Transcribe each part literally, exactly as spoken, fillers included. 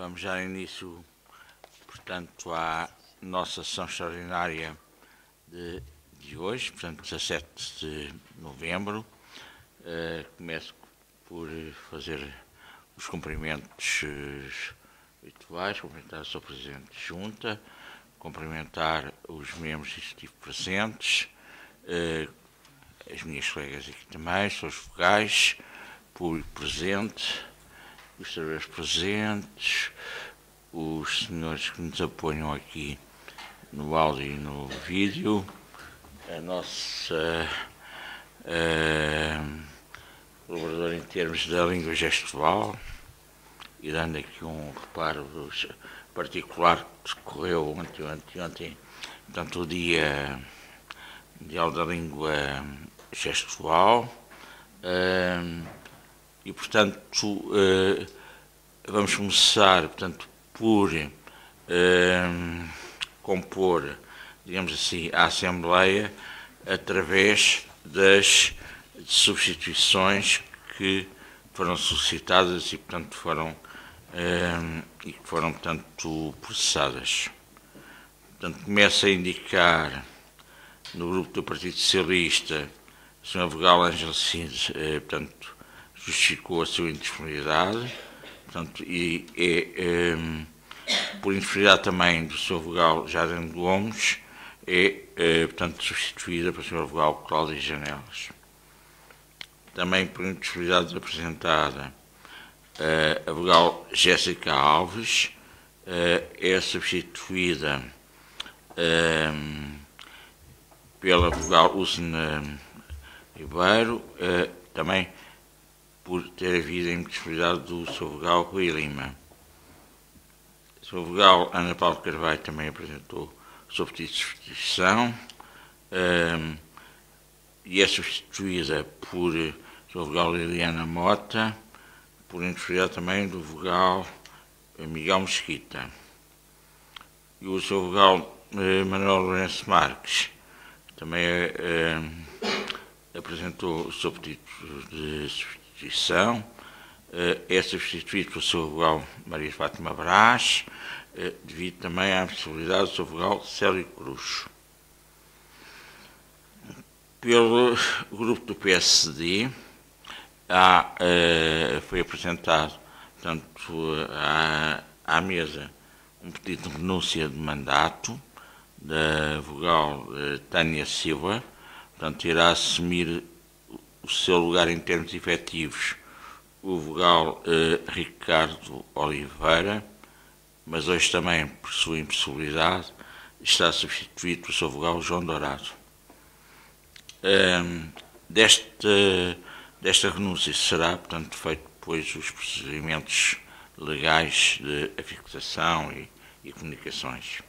Vamos dar início, portanto, à nossa sessão extraordinária de, de hoje, portanto, dezassete de novembro. Uh, começo por fazer os cumprimentos uh, habituais, cumprimentar o Senhor Presidente de Junta, cumprimentar os membros executivos presentes, uh, as minhas colegas aqui também, os seus vogais, público presente, os servidores presentes, os senhores que nos apoiam aqui no áudio e no vídeo, a nossa uh, colaboradora em termos da língua gestual, e dando aqui um reparo particular que decorreu ontem, ontem, ontem, portanto, o Dia Mundial da Língua Gestual. Uh, E, portanto, uh, vamos começar, portanto, por uh, compor, digamos assim, a Assembleia através das substituições que foram solicitadas e, portanto, foram, uh, e que foram, portanto, processadas. Portanto, começa a indicar no grupo do Partido Socialista o senhor Vogal Ângelo Cines, uh, portanto, justificou a sua indisponibilidade, portanto, e é, um, por indisponibilidade também do senhor Vogal Jardim Gomes, é, é, portanto, substituída pelo senhor Vogal Cláudio Janelas. Também por indisponibilidade apresentada uh, a Vogal Jéssica Alves, uh, é substituída uh, pela Vogal Lucina Ribeiro, uh, também por ter havido a indisponibilidade do senhor Vogal Rui Lima. O senhor Vogal Ana Paula Carvalho também apresentou o seu pedido de substituição um, e é substituída por o senhor Vogal Liliana Mota, por indisponibilidade também do Vogal Miguel Mesquita. E o senhor Vogal eh, Manuel Lourenço Marques também eh, apresentou o seu pedido de substituição. É substituído pelo senhor Vogal Maria Fátima Brás, devido também à possibilidade do senhor Vogal Célio Cruz. Pelo grupo do P S D, há, foi apresentado, portanto, à, à mesa um pedido de renúncia de mandato da Vogal Tânia Silva, portanto, irá assumir o seu lugar em termos efetivos o Vogal eh, Ricardo Oliveira, mas hoje também, por sua impossibilidade, está substituído pelo seu Vogal João Dourado. Um, desta, desta renúncia será, portanto, feito depois os procedimentos legais de afixação e, e comunicações.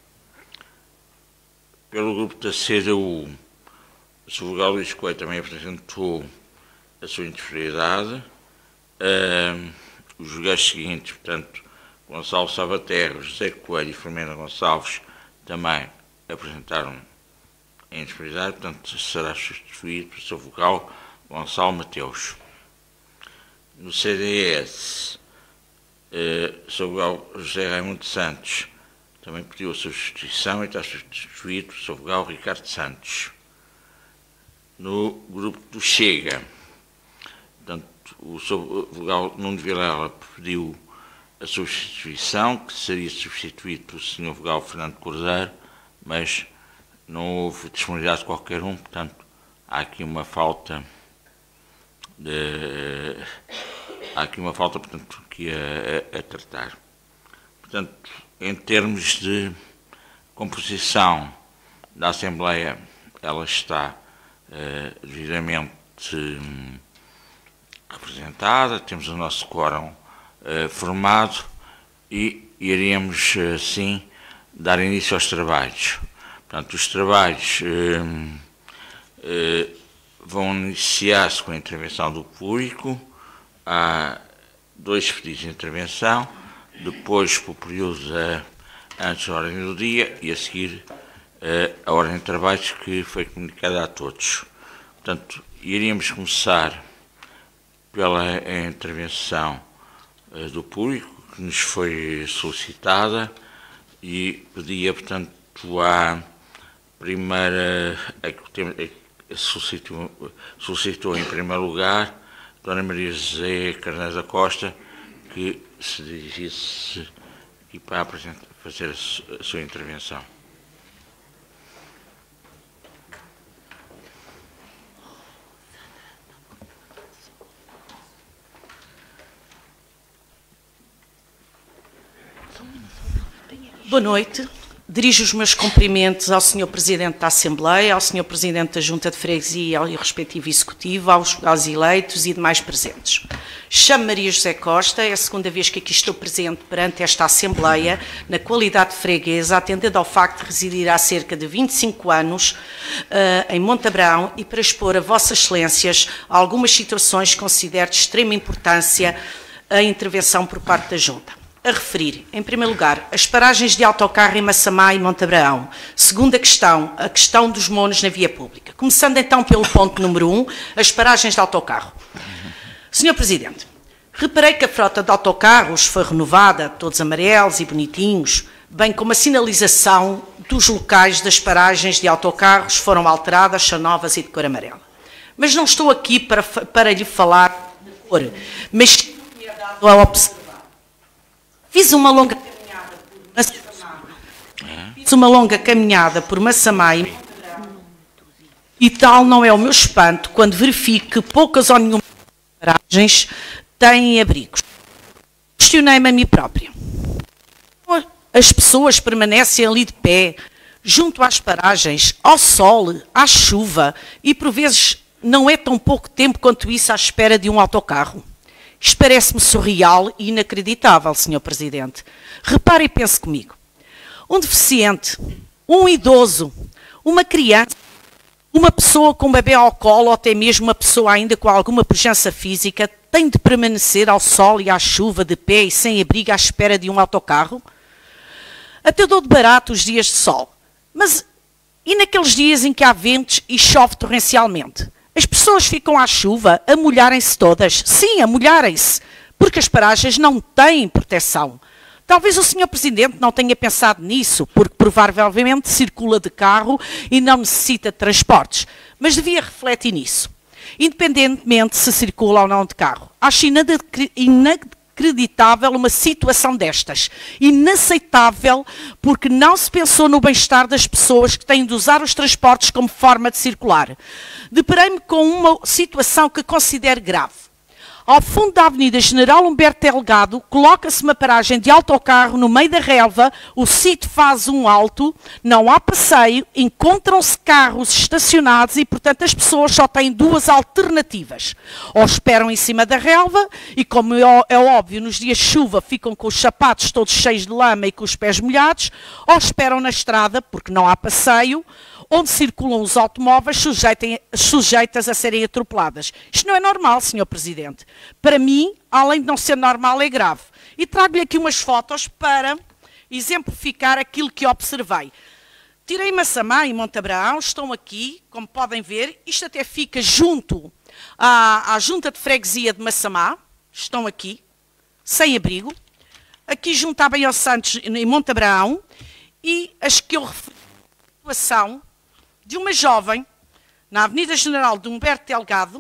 Pelo grupo da C D U, o senhor Vogal Luís Coelho também apresentou a sua indisponibilidade. Uh, os lugares seguintes, portanto, Gonçalo Salvaterra, José Coelho e Firmina Gonçalves também apresentaram a indisponibilidade, portanto, será substituído pelo seu Vogal Gonçalo Mateus. No C D S, uh, o seu Vogal José Raimundo Santos também pediu a sua substituição e está substituído pelo seu Vogal Ricardo Santos. No grupo do Chega, portanto, o seu Vogal Nuno Vilela pediu a substituição, que seria substituído pelo senhor Vogal Fernando Cordeiro, mas não houve disponibilidade de qualquer um, portanto, há aqui uma falta de, há aqui uma falta, portanto, que a, a, a tratar. Portanto, em termos de composição da Assembleia, ela está Uh, devidamente um, representada, temos o nosso quórum uh, formado e iremos, assim, dar início aos trabalhos. Portanto, os trabalhos uh, uh, vão iniciar-se com a intervenção do público. Há dois pedidos de intervenção, depois, por período uh, antes da ordem do dia e a seguir a ordem de trabalhos que foi comunicada a todos. Portanto, iríamos começar pela intervenção uh, do público, que nos foi solicitada e pedia, portanto, à primeira, a que solicitou, solicitou em primeiro lugar, Dona Maria José Carneiro da Costa, que se dirigisse aqui para apresentar, fazer a sua intervenção. Boa noite. Dirijo os meus cumprimentos ao senhor Presidente da Assembleia, ao senhor Presidente da Junta de Freguesia e ao respectivo Executivo, aos, aos eleitos e demais presentes. Chamo Maria José Costa, é a segunda vez que aqui estou presente perante esta Assembleia, na qualidade de freguesa, atendendo ao facto de residir há cerca de vinte e cinco anos uh, em Montabrão e para expor a Vossas Excelências algumas situações que considero de extrema importância a intervenção por parte da Junta. A referir, em primeiro lugar, as paragens de autocarro em Massamá e Montabrão. Segunda questão, a questão dos monos na via pública. Começando então pelo ponto número um, as paragens de autocarro. senhor Presidente, reparei que a frota de autocarros foi renovada, todos amarelos e bonitinhos, bem como a sinalização dos locais das paragens de autocarros foram alteradas, são novas e de cor amarela. Mas não estou aqui para, para lhe falar de cor, mas me é dado a observar. Fiz uma longa caminhada por Massamá, fiz uma longa caminhada por Massamá e e tal não é o meu espanto quando verifico que poucas ou nenhumas paragens têm abrigos. Questionei-me a mim própria. As pessoas permanecem ali de pé, junto às paragens, ao sol, à chuva, e por vezes não é tão pouco tempo quanto isso à espera de um autocarro. Isto parece-me surreal e inacreditável, senhor Presidente. Repare e pense comigo. Um deficiente, um idoso, uma criança, uma pessoa com um bebê ao colo ou até mesmo uma pessoa ainda com alguma pujança física tem de permanecer ao sol e à chuva de pé e sem abrigo à espera de um autocarro? Até dou de barato os dias de sol. Mas e naqueles dias em que há ventos e chove torrencialmente? As pessoas ficam à chuva a molharem-se todas. Sim, a molharem-se, porque as paragens não têm proteção. Talvez o senhor Presidente não tenha pensado nisso, porque provavelmente circula de carro e não necessita de transportes, mas devia refletir nisso, independentemente se circula ou não de carro. Acho inacreditável uma situação destas. Inaceitável, porque não se pensou no bem-estar das pessoas que têm de usar os transportes como forma de circular. Deparei-me com uma situação que considero grave. Ao fundo da Avenida General Humberto Delgado, coloca-se uma paragem de autocarro no meio da relva, o sítio faz um alto, não há passeio, encontram-se carros estacionados e, portanto, as pessoas só têm duas alternativas. Ou esperam em cima da relva e, como é óbvio, nos dias de chuva ficam com os sapatos todos cheios de lama e com os pés molhados, ou esperam na estrada, porque não há passeio, onde circulam os automóveis sujeitas a serem atropeladas. Isto não é normal, senhor Presidente. Para mim, além de não ser normal, é grave. E trago-lhe aqui umas fotos para exemplificar aquilo que observei. Tirei Massamá e Montabrão, estão aqui, como podem ver. Isto até fica junto à, à Junta de Freguesia de Massamá. Estão aqui, sem abrigo. Aqui junto à Baião Santos, em Montabrão. E as que eu referi a situação de uma jovem, na Avenida General de Humberto Delgado,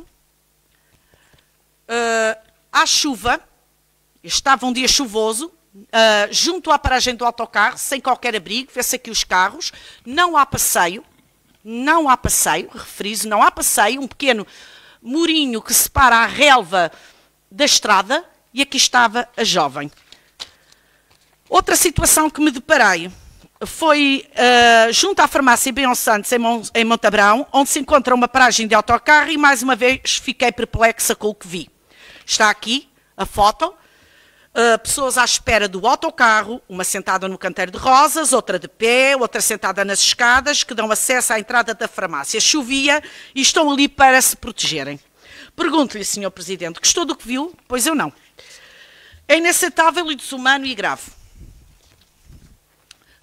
uh, à chuva, estava um dia chuvoso, uh, junto à paragem do autocarro, sem qualquer abrigo, vê-se aqui os carros, não há passeio, não há passeio, referizo, não há passeio, um pequeno murinho que separa a relva da estrada, e aqui estava a jovem. Outra situação que me deparei foi uh, junto à farmácia Baião Santos, em, Mon em Montabrão, onde se encontra uma paragem de autocarro e, mais uma vez, fiquei perplexa com o que vi. Está aqui a foto, uh, pessoas à espera do autocarro, uma sentada no canteiro de rosas, outra de pé, outra sentada nas escadas, que dão acesso à entrada da farmácia. Chovia e estão ali para se protegerem. Pergunto-lhe, senhor Presidente, gostou do que viu? Pois eu não. É inaceitável e desumano e grave.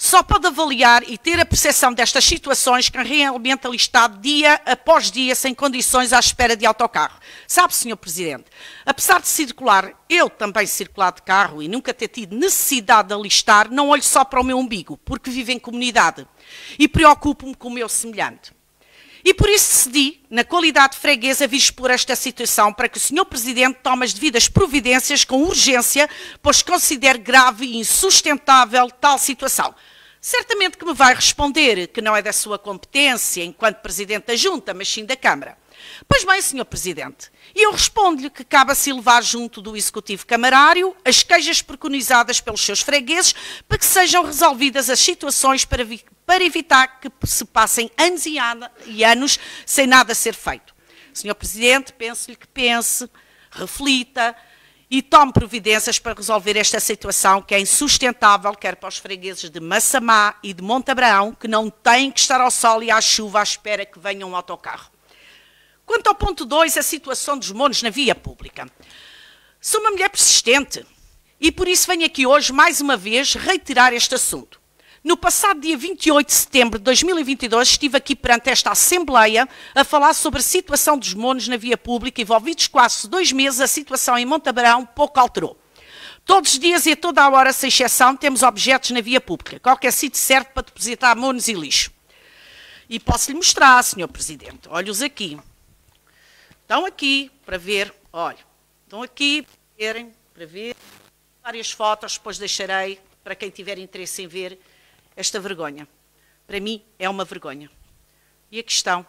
Só pode avaliar e ter a percepção destas situações quem realmente ali está dia após dia sem condições à espera de autocarro. Sabe, senhor Presidente, apesar de circular, eu também circular de carro e nunca ter tido necessidade de ali estar, não olho só para o meu umbigo, porque vivo em comunidade e preocupo-me com o meu semelhante. E por isso decidi, na qualidade de freguesa, vir expor esta situação para que o senhor Presidente tome as devidas providências com urgência, pois considero grave e insustentável tal situação. Certamente que me vai responder que não é da sua competência enquanto Presidente da Junta, mas sim da Câmara. Pois bem, senhor Presidente, e eu respondo-lhe que cabe-se levar junto do Executivo Camarário as queixas preconizadas pelos seus fregueses para que sejam resolvidas as situações para, para evitar que se passem anos e, an e anos sem nada ser feito. senhor Presidente, penso-lhe que pense, reflita e tome providências para resolver esta situação que é insustentável, quer para os fregueses de Massamá e de Monte Abraão, que não têm que estar ao sol e à chuva à espera que venha um autocarro. Quanto ao ponto dois, a situação dos monos na via pública. Sou uma mulher persistente e por isso venho aqui hoje, mais uma vez, reiterar este assunto. No passado dia vinte e oito de setembro de dois mil e vinte e dois, estive aqui perante esta Assembleia a falar sobre a situação dos monos na via pública, envolvidos quase dois meses, a situação em Monte Abraão pouco alterou. Todos os dias e a toda a hora, sem exceção, temos objetos na via pública, qualquer sítio certo para depositar monos e lixo. E posso-lhe mostrar, senhor Presidente, olha-os aqui. Estão aqui para ver, olha, estão aqui para verem, para ver, várias fotos, depois deixarei para quem tiver interesse em ver esta vergonha. Para mim é uma vergonha. E a questão?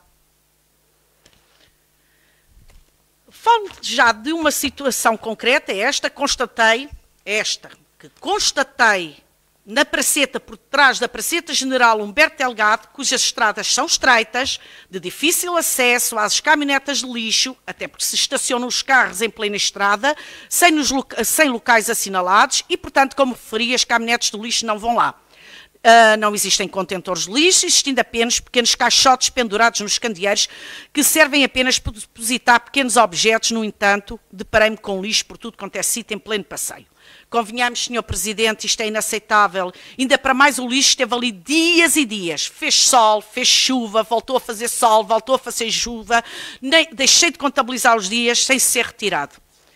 Falo já de uma situação concreta, esta, constatei, esta, que constatei na praceta, por trás da praceta General Humberto Delgado, cujas estradas são estreitas, de difícil acesso às caminhonetas de lixo, até porque se estacionam os carros em plena estrada, sem, nos loca sem locais assinalados e, portanto, como referi, as caminhonetes de lixo não vão lá. Uh, não existem contentores de lixo, existindo apenas pequenos caixotes pendurados nos candeeiros que servem apenas para depositar pequenos objetos. No entanto, deparei-me com lixo por tudo quanto é sítio em pleno passeio. Convenhamos, senhor Presidente, isto é inaceitável. Ainda para mais o lixo esteve ali dias e dias. Fez sol, fez chuva, voltou a fazer sol, voltou a fazer chuva. Nem, deixei de contabilizar os dias sem ser retirado.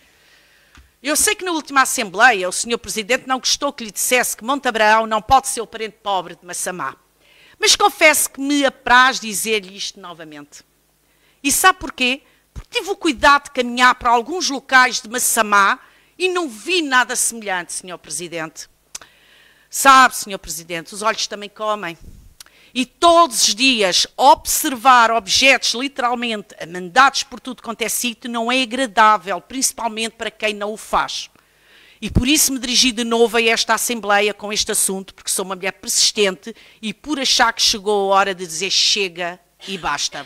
Eu sei que na última Assembleia o senhor Presidente não gostou que lhe dissesse que Monte Abraão não pode ser o parente pobre de Massamá. Mas confesso que me apraz dizer-lhe isto novamente. E sabe porquê? Porque tive o cuidado de caminhar para alguns locais de Massamá e não vi nada semelhante, senhor Presidente. Sabe, senhor Presidente, os olhos também comem. E todos os dias observar objetos literalmente amandados por tudo quanto é sítio não é agradável, principalmente para quem não o faz. E por isso me dirigi de novo a esta Assembleia com este assunto, porque sou uma mulher persistente e por achar que chegou a hora de dizer chega e basta.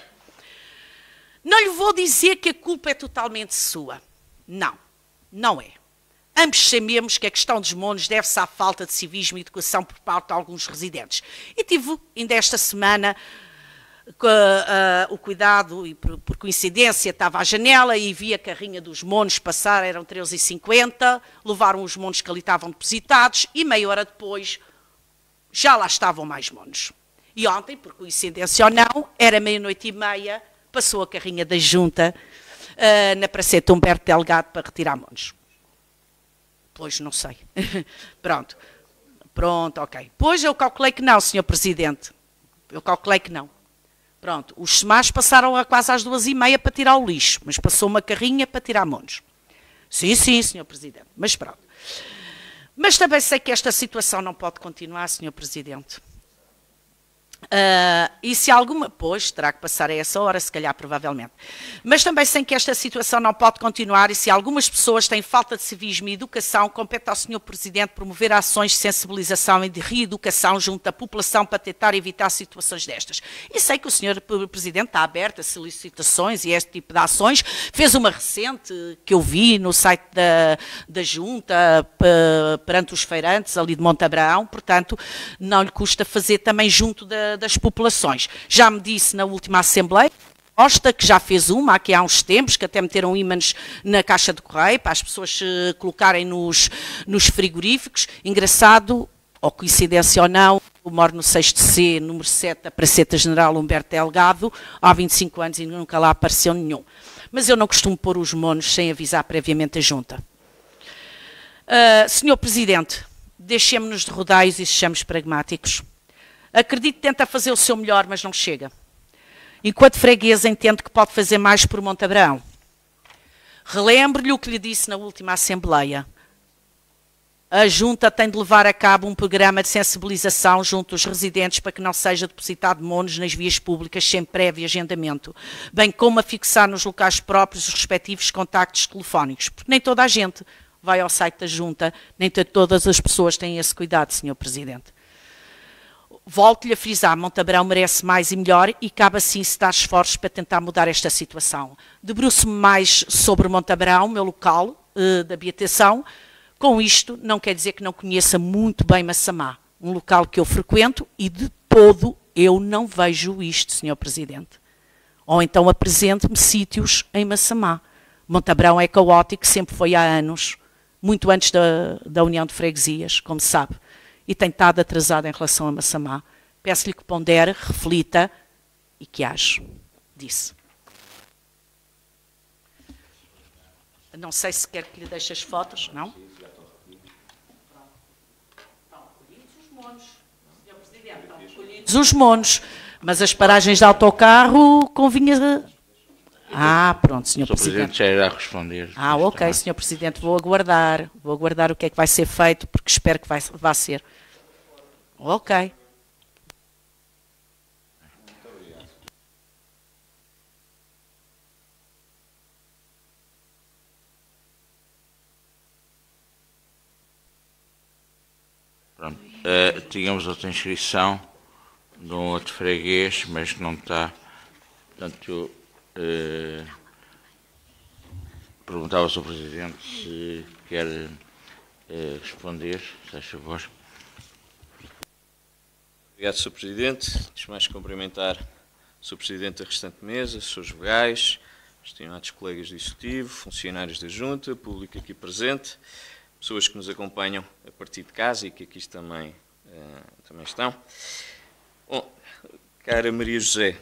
Não lhe vou dizer que a culpa é totalmente sua. Não, não é. Ambos sabemos que a questão dos monos deve-se à falta de civismo e educação por parte de alguns residentes. E tive, ainda esta semana, uh, uh, o cuidado, e por, por coincidência estava à janela e vi a carrinha dos monos passar, eram treze e cinquenta, levaram os monos que ali estavam depositados e meia hora depois já lá estavam mais monos. E ontem, por coincidência ou não, era meia-noite e meia, passou a carrinha da Junta uh, na praceta Humberto Delgado para retirar monos. Pois, não sei. Pronto. Pronto, ok. Pois eu calculei que não, senhor Presidente. Eu calculei que não. Pronto. Os SEMAs passaram a quase às duas e meia para tirar o lixo, mas passou uma carrinha para tirar monos. Sim, sim, senhor Presidente. Mas pronto. Mas também sei que esta situação não pode continuar, senhor Presidente. Uh, e se alguma... Pois, terá que passar a essa hora, se calhar, provavelmente. Mas também sei que esta situação não pode continuar e se algumas pessoas têm falta de civismo e educação, compete ao senhor Presidente promover ações de sensibilização e de reeducação junto à população para tentar evitar situações destas. E sei que o senhor Presidente está aberto a solicitações e este tipo de ações. Fez uma recente que eu vi no site da, da Junta perante os feirantes ali de Monte Abraão, portanto, não lhe custa fazer também junto da das populações. Já me disse na última Assembleia, Costa, que já fez uma aqui há uns tempos, que até meteram ímãs na caixa de correio para as pessoas se colocarem nos, nos frigoríficos. Engraçado, ou coincidência ou não, Eu moro no sexto C, número sete, da Praceta General Humberto Delgado, há vinte e cinco anos e nunca lá apareceu nenhum. Mas eu não costumo pôr os monos sem avisar previamente a Junta. Uh, senhor Presidente, deixemos-nos de rodaios e sejamos pragmáticos. Acredito que tenta fazer o seu melhor, mas não chega. Enquanto freguesa, entendo que pode fazer mais por Montabrão. Relembro-lhe o que lhe disse na última Assembleia. A Junta tem de levar a cabo um programa de sensibilização junto aos residentes para que não seja depositado monos nas vias públicas sem prévio agendamento, bem como a fixar nos locais próprios os respectivos contactos telefónicos, porque nem toda a gente vai ao site da Junta, nem todas as pessoas têm esse cuidado, senhor Presidente. Volto-lhe a frisar, Montabrão merece mais e melhor e cabe assim se dar esforços para tentar mudar esta situação. Debruço-me mais sobre Montabrão, meu local uh, de habitação. Com isto, não quer dizer que não conheça muito bem Massamá, um local que eu frequento e de todo eu não vejo isto, senhor Presidente. Ou então apresente-me sítios em Massamá. Montabrão é caótico, sempre foi há anos, muito antes da, da União de Freguesias, como sabe, e tem estado atrasado em relação a Massamá. Peço-lhe que pondere, reflita e que age. Disse. Não sei se quer que lhe deixe as fotos, não? Os monos, mas as paragens de autocarro convinha... Ah, pronto, senhor Presidente. O Presidente já irá responder. Ah, ok, senhor Presidente, vou aguardar, vou aguardar o que é que vai ser feito, porque espero que vai, vá ser. Ok. Pronto. Uh, tínhamos outra inscrição de um outro freguês, mas não está. Portanto, uh, perguntava ao senhor Presidente se quer uh, responder, se faz favor. Obrigado, senhor Presidente. Antes de mais cumprimentar o senhor Presidente da restante mesa, os seus vogais, estimados colegas do Executivo, funcionários da Junta, público aqui presente, pessoas que nos acompanham a partir de casa e que aqui também, uh, também estão. Bom, cara Maria José,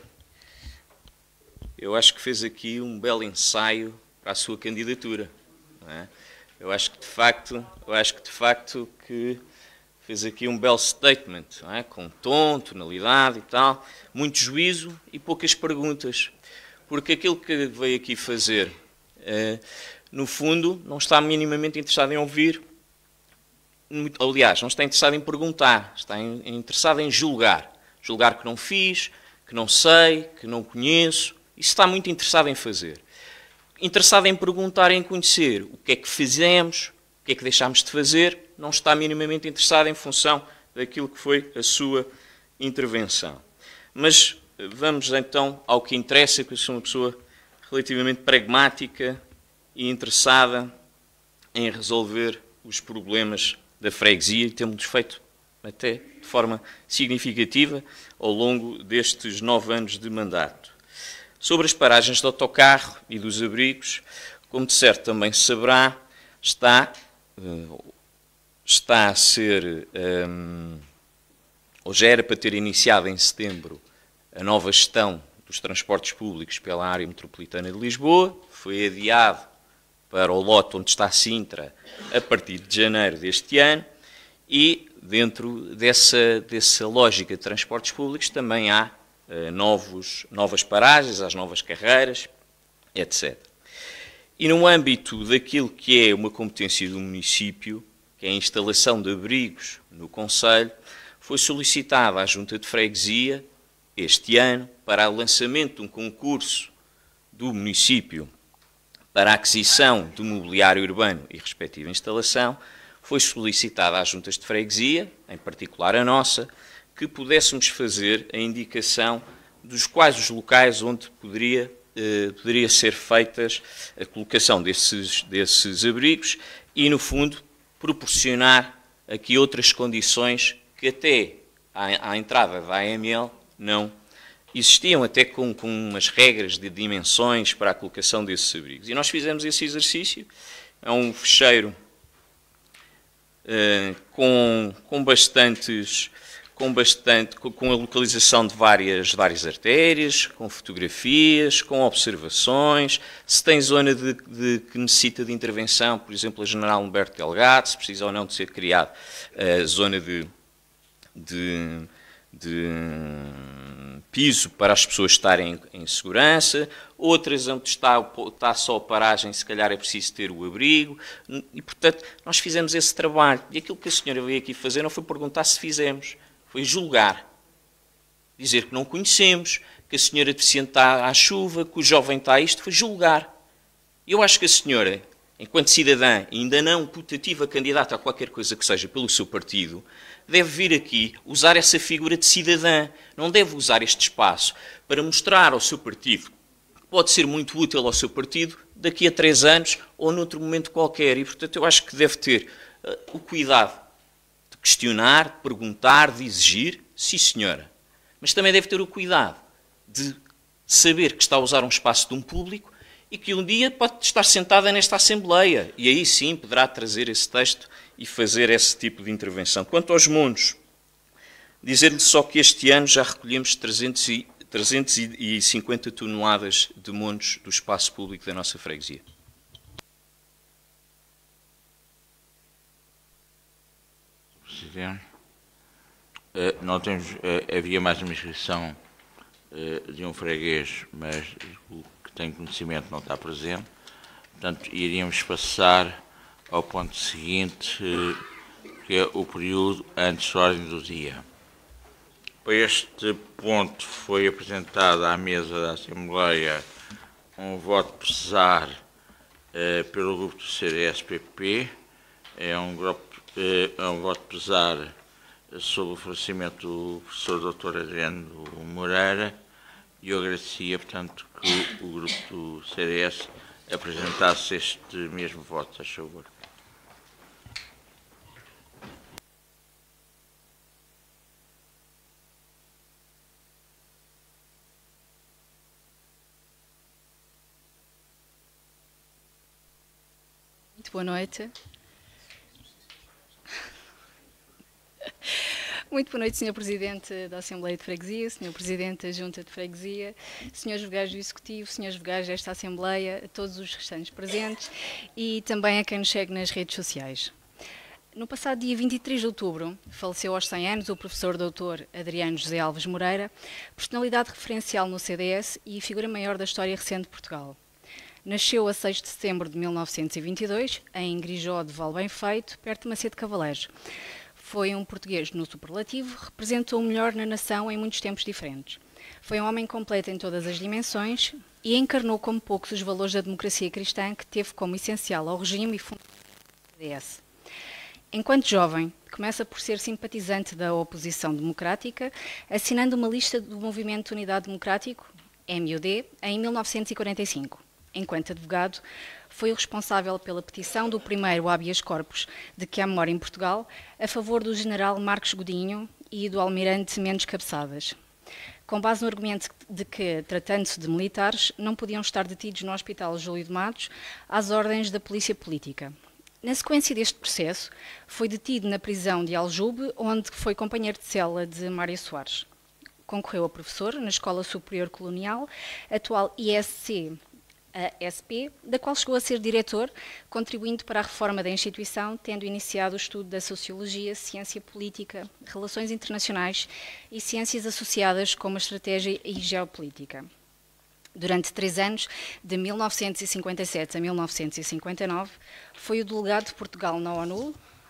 eu acho que fez aqui um belo ensaio para a sua candidatura. Não é? Eu acho que de facto, eu acho que de facto que fez aqui um belo statement, não é? Com tom, tonalidade e tal, muito juízo e poucas perguntas, porque aquilo que veio aqui fazer, uh, no fundo, não está minimamente interessado em ouvir. Aliás, não está interessado em perguntar, está interessado em julgar. Julgar que não fiz, que não sei, que não conheço. Isso está muito interessado em fazer. Interessado em perguntar, em conhecer o que é que fizemos, o que é que deixámos de fazer, não está minimamente interessado em função daquilo que foi a sua intervenção. Mas vamos então ao que interessa, que eu sou uma pessoa relativamente pragmática e interessada em resolver os problemas da freguesia, e temos feito até de forma significativa ao longo destes nove anos de mandato. Sobre as paragens de autocarro e dos abrigos, como de certo também se saberá, está, está a ser, um, ou já era para ter iniciado em setembro, a nova gestão dos transportes públicos pela área metropolitana de Lisboa, foi adiado para o lote onde está Sintra a partir de janeiro deste ano, e dentro dessa, dessa lógica de transportes públicos também há uh, novos, novas paragens, as novas carreiras, etcétera. E no âmbito daquilo que é uma competência do município, que é a instalação de abrigos no concelho, foi solicitada à Junta de Freguesia, este ano, para o lançamento de um concurso do município para a aquisição de mobiliário urbano e respectiva instalação, foi solicitada às juntas de freguesia, em particular a nossa, que pudéssemos fazer a indicação dos quais os locais onde poderia, eh, poderia ser feitas a colocação desses, desses abrigos e, no fundo, proporcionar aqui outras condições que até à, à entrada da A M L não existiam, até com, com umas regras de dimensões para a colocação desses abrigos. E nós fizemos esse exercício, é um fecheiro uh, com, com, bastantes, com, bastante, com a localização de várias, várias artérias, com fotografias, com observações, se tem zona de, de, que necessita de intervenção, por exemplo, a General Humberto Delgado, se precisa ou não de ser criada a zona de, de, de piso para as pessoas estarem em, em segurança, outras onde está, está só a paragem, se calhar é preciso ter o abrigo, e portanto nós fizemos esse trabalho, e aquilo que a senhora veio aqui fazer não foi perguntar se fizemos, foi julgar, dizer que não conhecemos, que a senhora deficiente está à chuva, que o jovem está a isto, foi julgar. Eu acho que a senhora, enquanto cidadã, ainda não putativa candidata a qualquer coisa que seja pelo seu partido, deve vir aqui usar essa figura de cidadã, não deve usar este espaço para mostrar ao seu partido que pode ser muito útil ao seu partido daqui a três anos ou noutro momento qualquer. E, portanto, eu acho que deve ter uh, o cuidado de questionar, de perguntar, de exigir, sim senhora, mas também deve ter o cuidado de saber que está a usar um espaço de um público e que um dia pode estar sentada nesta Assembleia e aí sim poderá trazer esse texto e fazer esse tipo de intervenção. Quanto aos mundos, dizer-lhe só que este ano já recolhemos trezentos e cinquenta toneladas de mundos do espaço público da nossa freguesia. Presidente, não temos, havia mais uma inscrição de um freguês, mas o que tem conhecimento não está presente. Portanto, iríamos passar ao ponto seguinte, que é o período antes da ordem do dia. Para este ponto foi apresentado à mesa da Assembleia um voto pesar eh, pelo grupo do C D S P P, é um, grupo, eh, é um voto pesar sobre o falecimento do professor doutor Adriano Moreira, e eu agradecia, portanto, que o grupo do C D S apresentasse este mesmo voto, a favor. Muito boa noite. Muito boa noite, senhor Presidente da Assembleia de Freguesia, senhor Presidente da Junta de Freguesia, senhores vogais do Executivo, senhores vogais desta Assembleia, a todos os restantes presentes e também a quem nos segue nas redes sociais. No passado dia vinte e três de outubro, faleceu aos cem anos o professor doutor Adriano José Alves Moreira, personalidade referencial no C D S e figura maior da história recente de Portugal. Nasceu a seis de setembro de mil novecentos e vinte e dois, em Grijó de Valbem-Feito, perto de Macedo Cavaleiros. Foi um português no superlativo, representou o melhor na nação em muitos tempos diferentes. Foi um homem completo em todas as dimensões e encarnou como poucos os valores da democracia cristã que teve como essencial ao regime e fundamento do C D S. Enquanto jovem, começa por ser simpatizante da oposição democrática, assinando uma lista do Movimento de Unidade Democrático, M U D, em mil novecentos e quarenta e cinco. Enquanto advogado, foi o responsável pela petição do primeiro habeas corpus de que há memória em Portugal, a favor do general Marcos Godinho e do almirante Mendes Cabeçadas, com base no argumento de que, tratando-se de militares, não podiam estar detidos no Hospital Júlio de Matos às ordens da polícia política. Na sequência deste processo, foi detido na prisão de Aljube, onde foi companheiro de cela de Mário Soares. Concorreu a professor na Escola Superior Colonial, atual I S C, a S P, da qual chegou a ser diretor, contribuindo para a reforma da instituição, tendo iniciado o estudo da Sociologia, Ciência Política, Relações Internacionais e Ciências Associadas como a Estratégia e Geopolítica. Durante três anos, de mil novecentos e cinquenta e sete a mil novecentos e cinquenta e nove, foi o delegado de Portugal na ONU.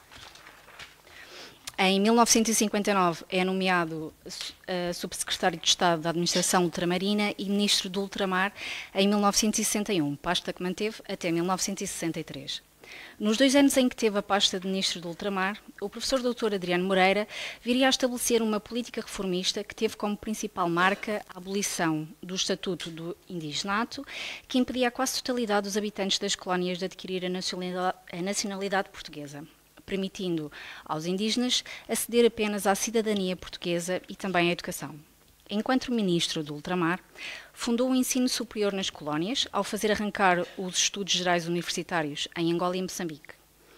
Em mil novecentos e cinquenta e nove é nomeado uh, subsecretário de Estado da Administração Ultramarina e ministro do Ultramar em mil novecentos e sessenta e um, pasta que manteve até mil novecentos e sessenta e três. Nos dois anos em que teve a pasta de ministro do Ultramar, o professor doutor Adriano Moreira viria a estabelecer uma política reformista que teve como principal marca a abolição do Estatuto do Indigenato, que impedia a quase totalidade dos habitantes das colónias de adquirir a nacionalidade, a nacionalidade portuguesa, permitindo aos indígenas aceder apenas à cidadania portuguesa e também à educação. Enquanto ministro do Ultramar, fundou o ensino superior nas colónias, ao fazer arrancar os estudos gerais universitários em Angola e Moçambique.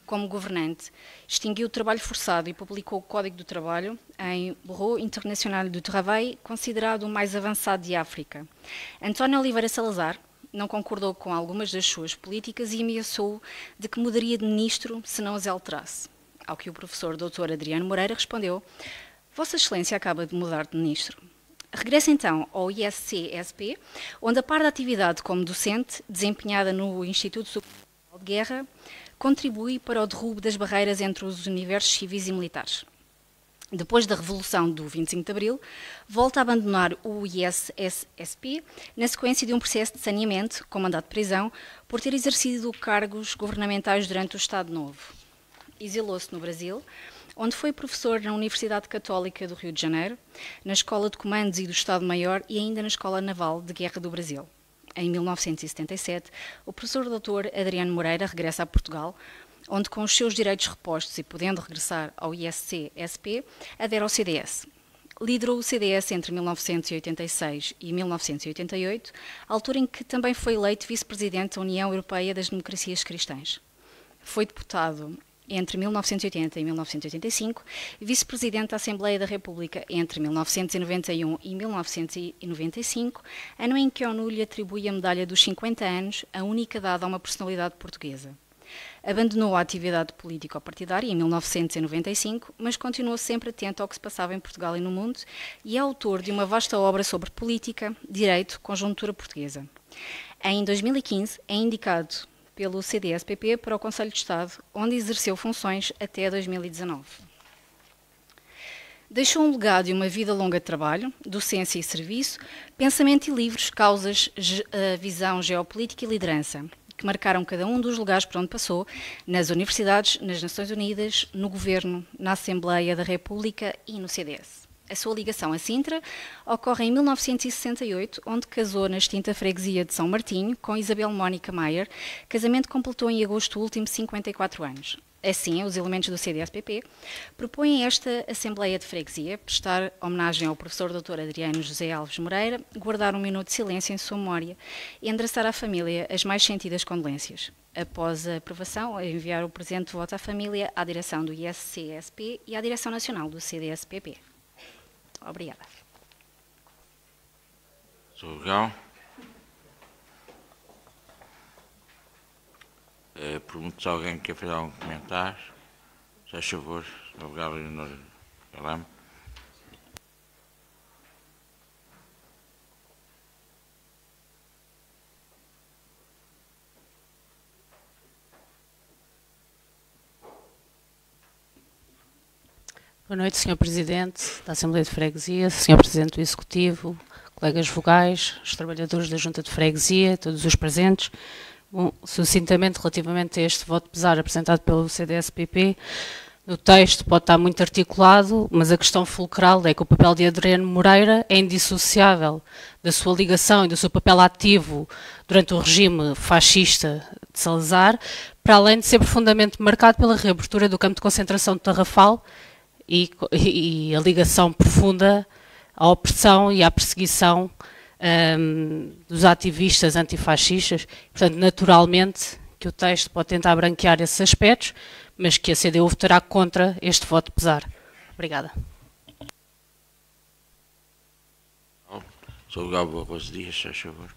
Como governante, extinguiu o trabalho forçado e publicou o Código do Trabalho em Bureau International du Travail, considerado o mais avançado de África. António Oliveira Salazar não concordou com algumas das suas políticas e ameaçou de que mudaria de ministro se não as alterasse. Ao que o professor doutor Adriano Moreira respondeu: Vossa Excelência acaba de mudar de ministro. Regressa então ao I S C S P, onde a par da atividade como docente, desempenhada no Instituto Superior de Guerra, contribui para o derrubo das barreiras entre os universos civis e militares. Depois da Revolução do vinte e cinco de Abril, volta a abandonar o I S S S P na sequência de um processo de saneamento, com mandado de prisão, por ter exercido cargos governamentais durante o Estado Novo. Exilou-se no Brasil, onde foi professor na Universidade Católica do Rio de Janeiro, na Escola de Comandos e do Estado-Maior e ainda na Escola Naval de Guerra do Brasil. Em mil novecentos e setenta e sete, o professor doutor Adriano Moreira regressa a Portugal, onde, com os seus direitos repostos e podendo regressar ao I S C S P, adere ao C D S. Liderou o C D S entre mil novecentos e oitenta e seis e mil novecentos e oitenta e oito, altura em que também foi eleito vice-presidente da União Europeia das Democracias Cristãs. Foi deputado entre mil novecentos e oitenta e mil novecentos e oitenta e cinco, vice-presidente da Assembleia da República entre mil novecentos e noventa e um e mil novecentos e noventa e cinco, ano em que a ONU lhe atribui a medalha dos cinquenta anos, a única dada a uma personalidade portuguesa. Abandonou a atividade político-partidária em mil novecentos e noventa e cinco, mas continuou sempre atento ao que se passava em Portugal e no mundo e é autor de uma vasta obra sobre política, direito, conjuntura portuguesa. Em dois mil e quinze é indicado pelo C D S P P para o Conselho de Estado, onde exerceu funções até dois mil e dezanove. Deixou um legado e uma vida longa de trabalho, docência e serviço, pensamento e livros, causas, visão geopolítica e liderança, que marcaram cada um dos lugares por onde passou, nas universidades, nas Nações Unidas, no Governo, na Assembleia da República e no C D S. A sua ligação a Sintra ocorre em mil novecentos e sessenta e oito, onde casou na extinta freguesia de São Martinho com Isabel Mónica Maier. Casamento completou em agosto último cinquenta e quatro anos. Assim, os elementos do C D S P P propõem esta Assembleia de Freguesia prestar homenagem ao professor doutor Adriano José Alves Moreira, guardar um minuto de silêncio em sua memória e endereçar à família as mais sentidas condolências. Após a aprovação, enviar o presente voto à família, à direção do I S C S P e à direção nacional do C D S P P. Obrigada. Sou legal. Uh, pergunto se alguém quer fazer algum comentário. Se faz favor, obrigado, Leonor Calame. Boa noite, senhor Presidente da Assembleia de Freguesia, senhor Presidente do Executivo, colegas vogais, os trabalhadores da Junta de Freguesia, todos os presentes. Bom, sucintamente, relativamente a este voto pesar apresentado pelo C D S P P, no texto pode estar muito articulado, mas a questão fulcral é que o papel de Adriano Moreira é indissociável da sua ligação e do seu papel ativo durante o regime fascista de Salazar, para além de ser profundamente marcado pela reabertura do campo de concentração de Tarrafal e, e a ligação profunda à opressão e à perseguição um, dos ativistas antifascistas. Portanto, naturalmente, que o texto pode tentar branquear esses aspectos, mas que a C D U votará contra este voto pesar. Obrigada. Sou Gabo Arroz Dias, faz favor.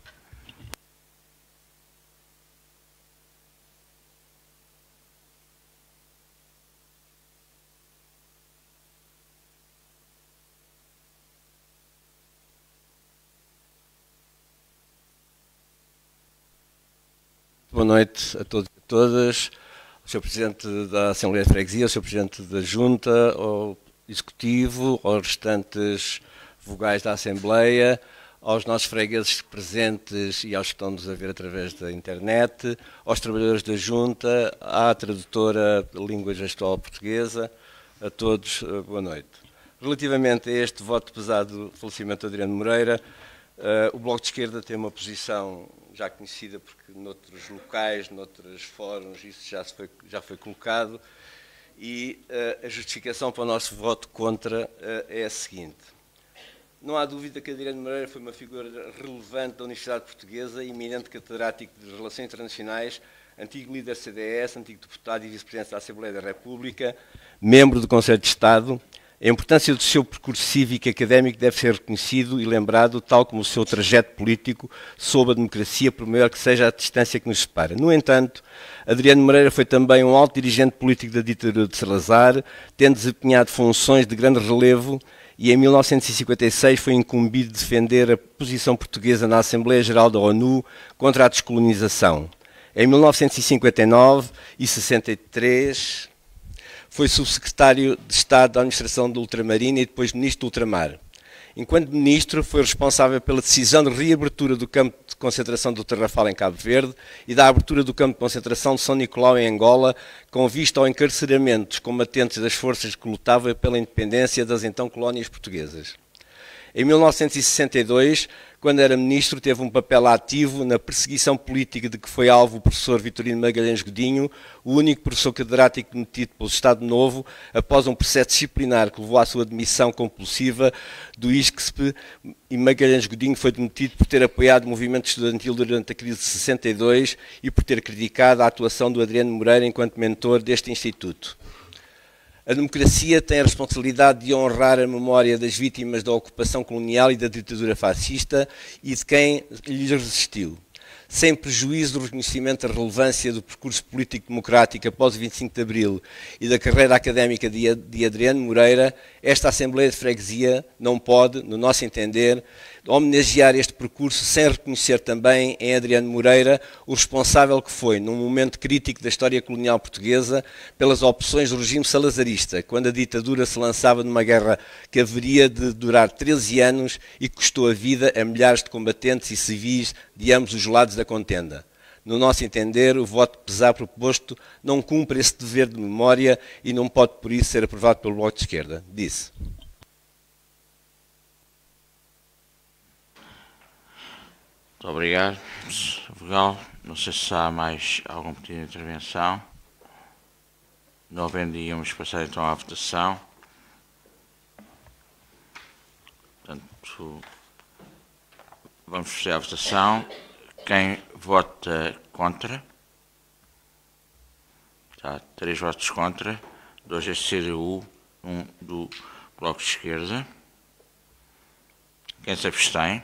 Boa noite a todos e a todas, ao senhor Presidente da Assembleia de Freguesia, ao senhor Presidente da Junta, ao Executivo, aos restantes vogais da Assembleia, aos nossos fregueses presentes e aos que estão-nos a ver através da internet, aos trabalhadores da Junta, à tradutora de língua gestual portuguesa, a todos, boa noite. Relativamente a este voto pesado do falecimento de Adriano Moreira, uh, o Bloco de Esquerda tem uma posição já conhecida, porque noutros locais, noutros fóruns, isso já, se foi, já foi colocado, e uh, a justificação para o nosso voto contra uh, é a seguinte. Não há dúvida que Adriano Moreira foi uma figura relevante da Universidade Portuguesa, eminente catedrático de Relações Internacionais, antigo líder C D S, antigo deputado e vice-presidente da Assembleia da República, membro do Conselho de Estado. A importância do seu percurso cívico e académico deve ser reconhecido e lembrado, tal como o seu trajeto político sob a democracia, por maior que seja a distância que nos separa. No entanto, Adriano Moreira foi também um alto dirigente político da ditadura de Salazar, tendo desempenhado funções de grande relevo, e em mil novecentos e cinquenta e seis foi incumbido de defender a posição portuguesa na Assembleia Geral da ONU contra a descolonização. Em mil novecentos e cinquenta e nove e sessenta e três... foi subsecretário de Estado da Administração do Ultramarino e depois ministro do Ultramar. Enquanto ministro, foi responsável pela decisão de reabertura do campo de concentração do Tarrafal em Cabo Verde e da abertura do campo de concentração de São Nicolau em Angola, com vista ao encarceramento dos combatentes das forças que lutavam pela independência das então colónias portuguesas. Em mil novecentos e sessenta e dois, quando era ministro, teve um papel ativo na perseguição política de que foi alvo o professor Vitorino Magalhães Godinho, o único professor catedrático demitido pelo Estado Novo, após um processo disciplinar que levou à sua demissão compulsiva do I S C S P, e Magalhães Godinho foi demitido por ter apoiado o movimento estudantil durante a crise de sessenta e dois e por ter criticado a atuação do Adriano Moreira enquanto mentor deste instituto. A democracia tem a responsabilidade de honrar a memória das vítimas da ocupação colonial e da ditadura fascista e de quem lhes resistiu. Sem prejuízo do reconhecimento da relevância do percurso político-democrático após o vinte e cinco de Abril e da carreira académica de Adriano Moreira, esta Assembleia de Freguesia não pode, no nosso entender, homenagear este percurso sem reconhecer também em Adriano Moreira o responsável que foi, num momento crítico da história colonial portuguesa, pelas opções do regime salazarista, quando a ditadura se lançava numa guerra que haveria de durar treze anos e que custou a vida a milhares de combatentes e civis de ambos os lados da contenda. No nosso entender, o voto pesar proposto não cumpre esse dever de memória e não pode, por isso, ser aprovado pelo Bloco de Esquerda. Disse. Muito obrigado, Vogal. Não sei se há mais algum pedido de intervenção. Não havendo, íamos passar então à votação. Portanto, vamos fazer a votação. Quem vota contra? Tá, três votos contra, dois da C D U, um do Bloco de Esquerda. Quem se abstém?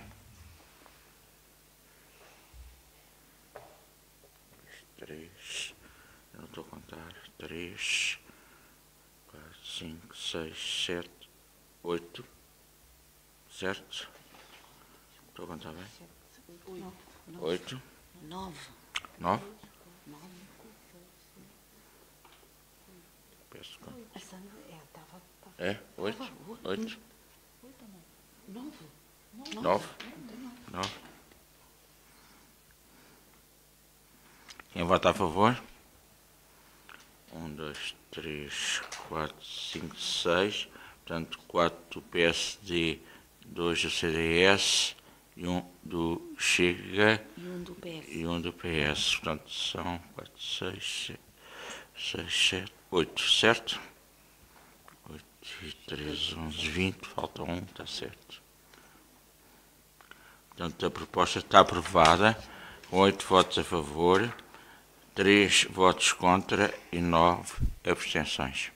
Três, eu não estou a contar, três, quatro, cinco, seis, sete, oito, certo? Estou a contar bem? Oito. Nove. Nove? Peço conta. É? Oito? Oito? Nove. Nove? Nove. Quem vota a favor? Um, dois, três, quatro, cinco, seis. Portanto, quatro do P S D, dois do C D S e um do Chega E um do P S. E um do P S. Portanto, são quatro, seis, sete, seis, sete, oito, certo? oito e três, onze, vinte. Falta um, está certo. Portanto, a proposta está aprovada com oito votos a favor, três votos contra e nove abstenções.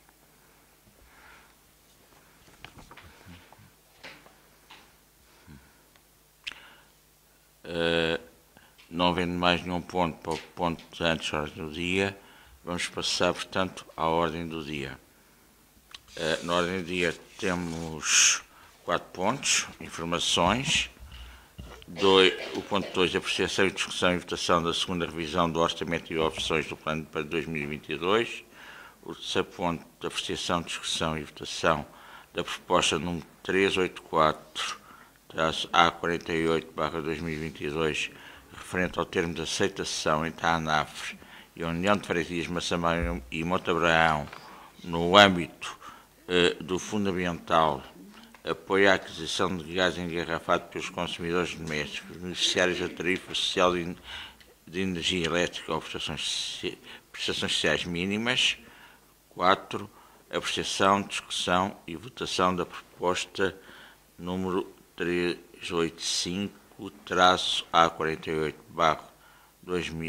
Uh, não havendo mais nenhum ponto para o ponto de antes da ordem do dia, vamos passar, portanto, à ordem do dia. Uh, na ordem do dia temos quatro pontos, informações, dois, o ponto dois, apreciação e discussão e votação da segunda revisão do orçamento e opções do plano para dois mil e vinte e dois, o terceiro ponto, apreciação, discussão e votação da proposta número trezentos e oitenta e quatro, A quarenta e oito barra dois mil e vinte e dois, referente ao termo de aceitação entre a ANAFRE e a União de Freguesias Massambra e Monte Abraão no âmbito eh, do Fundo Ambiental, apoio à aquisição de gás engarrafado pelos consumidores domésticos, beneficiários da tarifa social de, de energia elétrica ou prestações, prestações sociais mínimas. quatro. Apreciação, discussão e votação da proposta número trezentos e oitenta e cinco, A quarenta e oito barra dois mil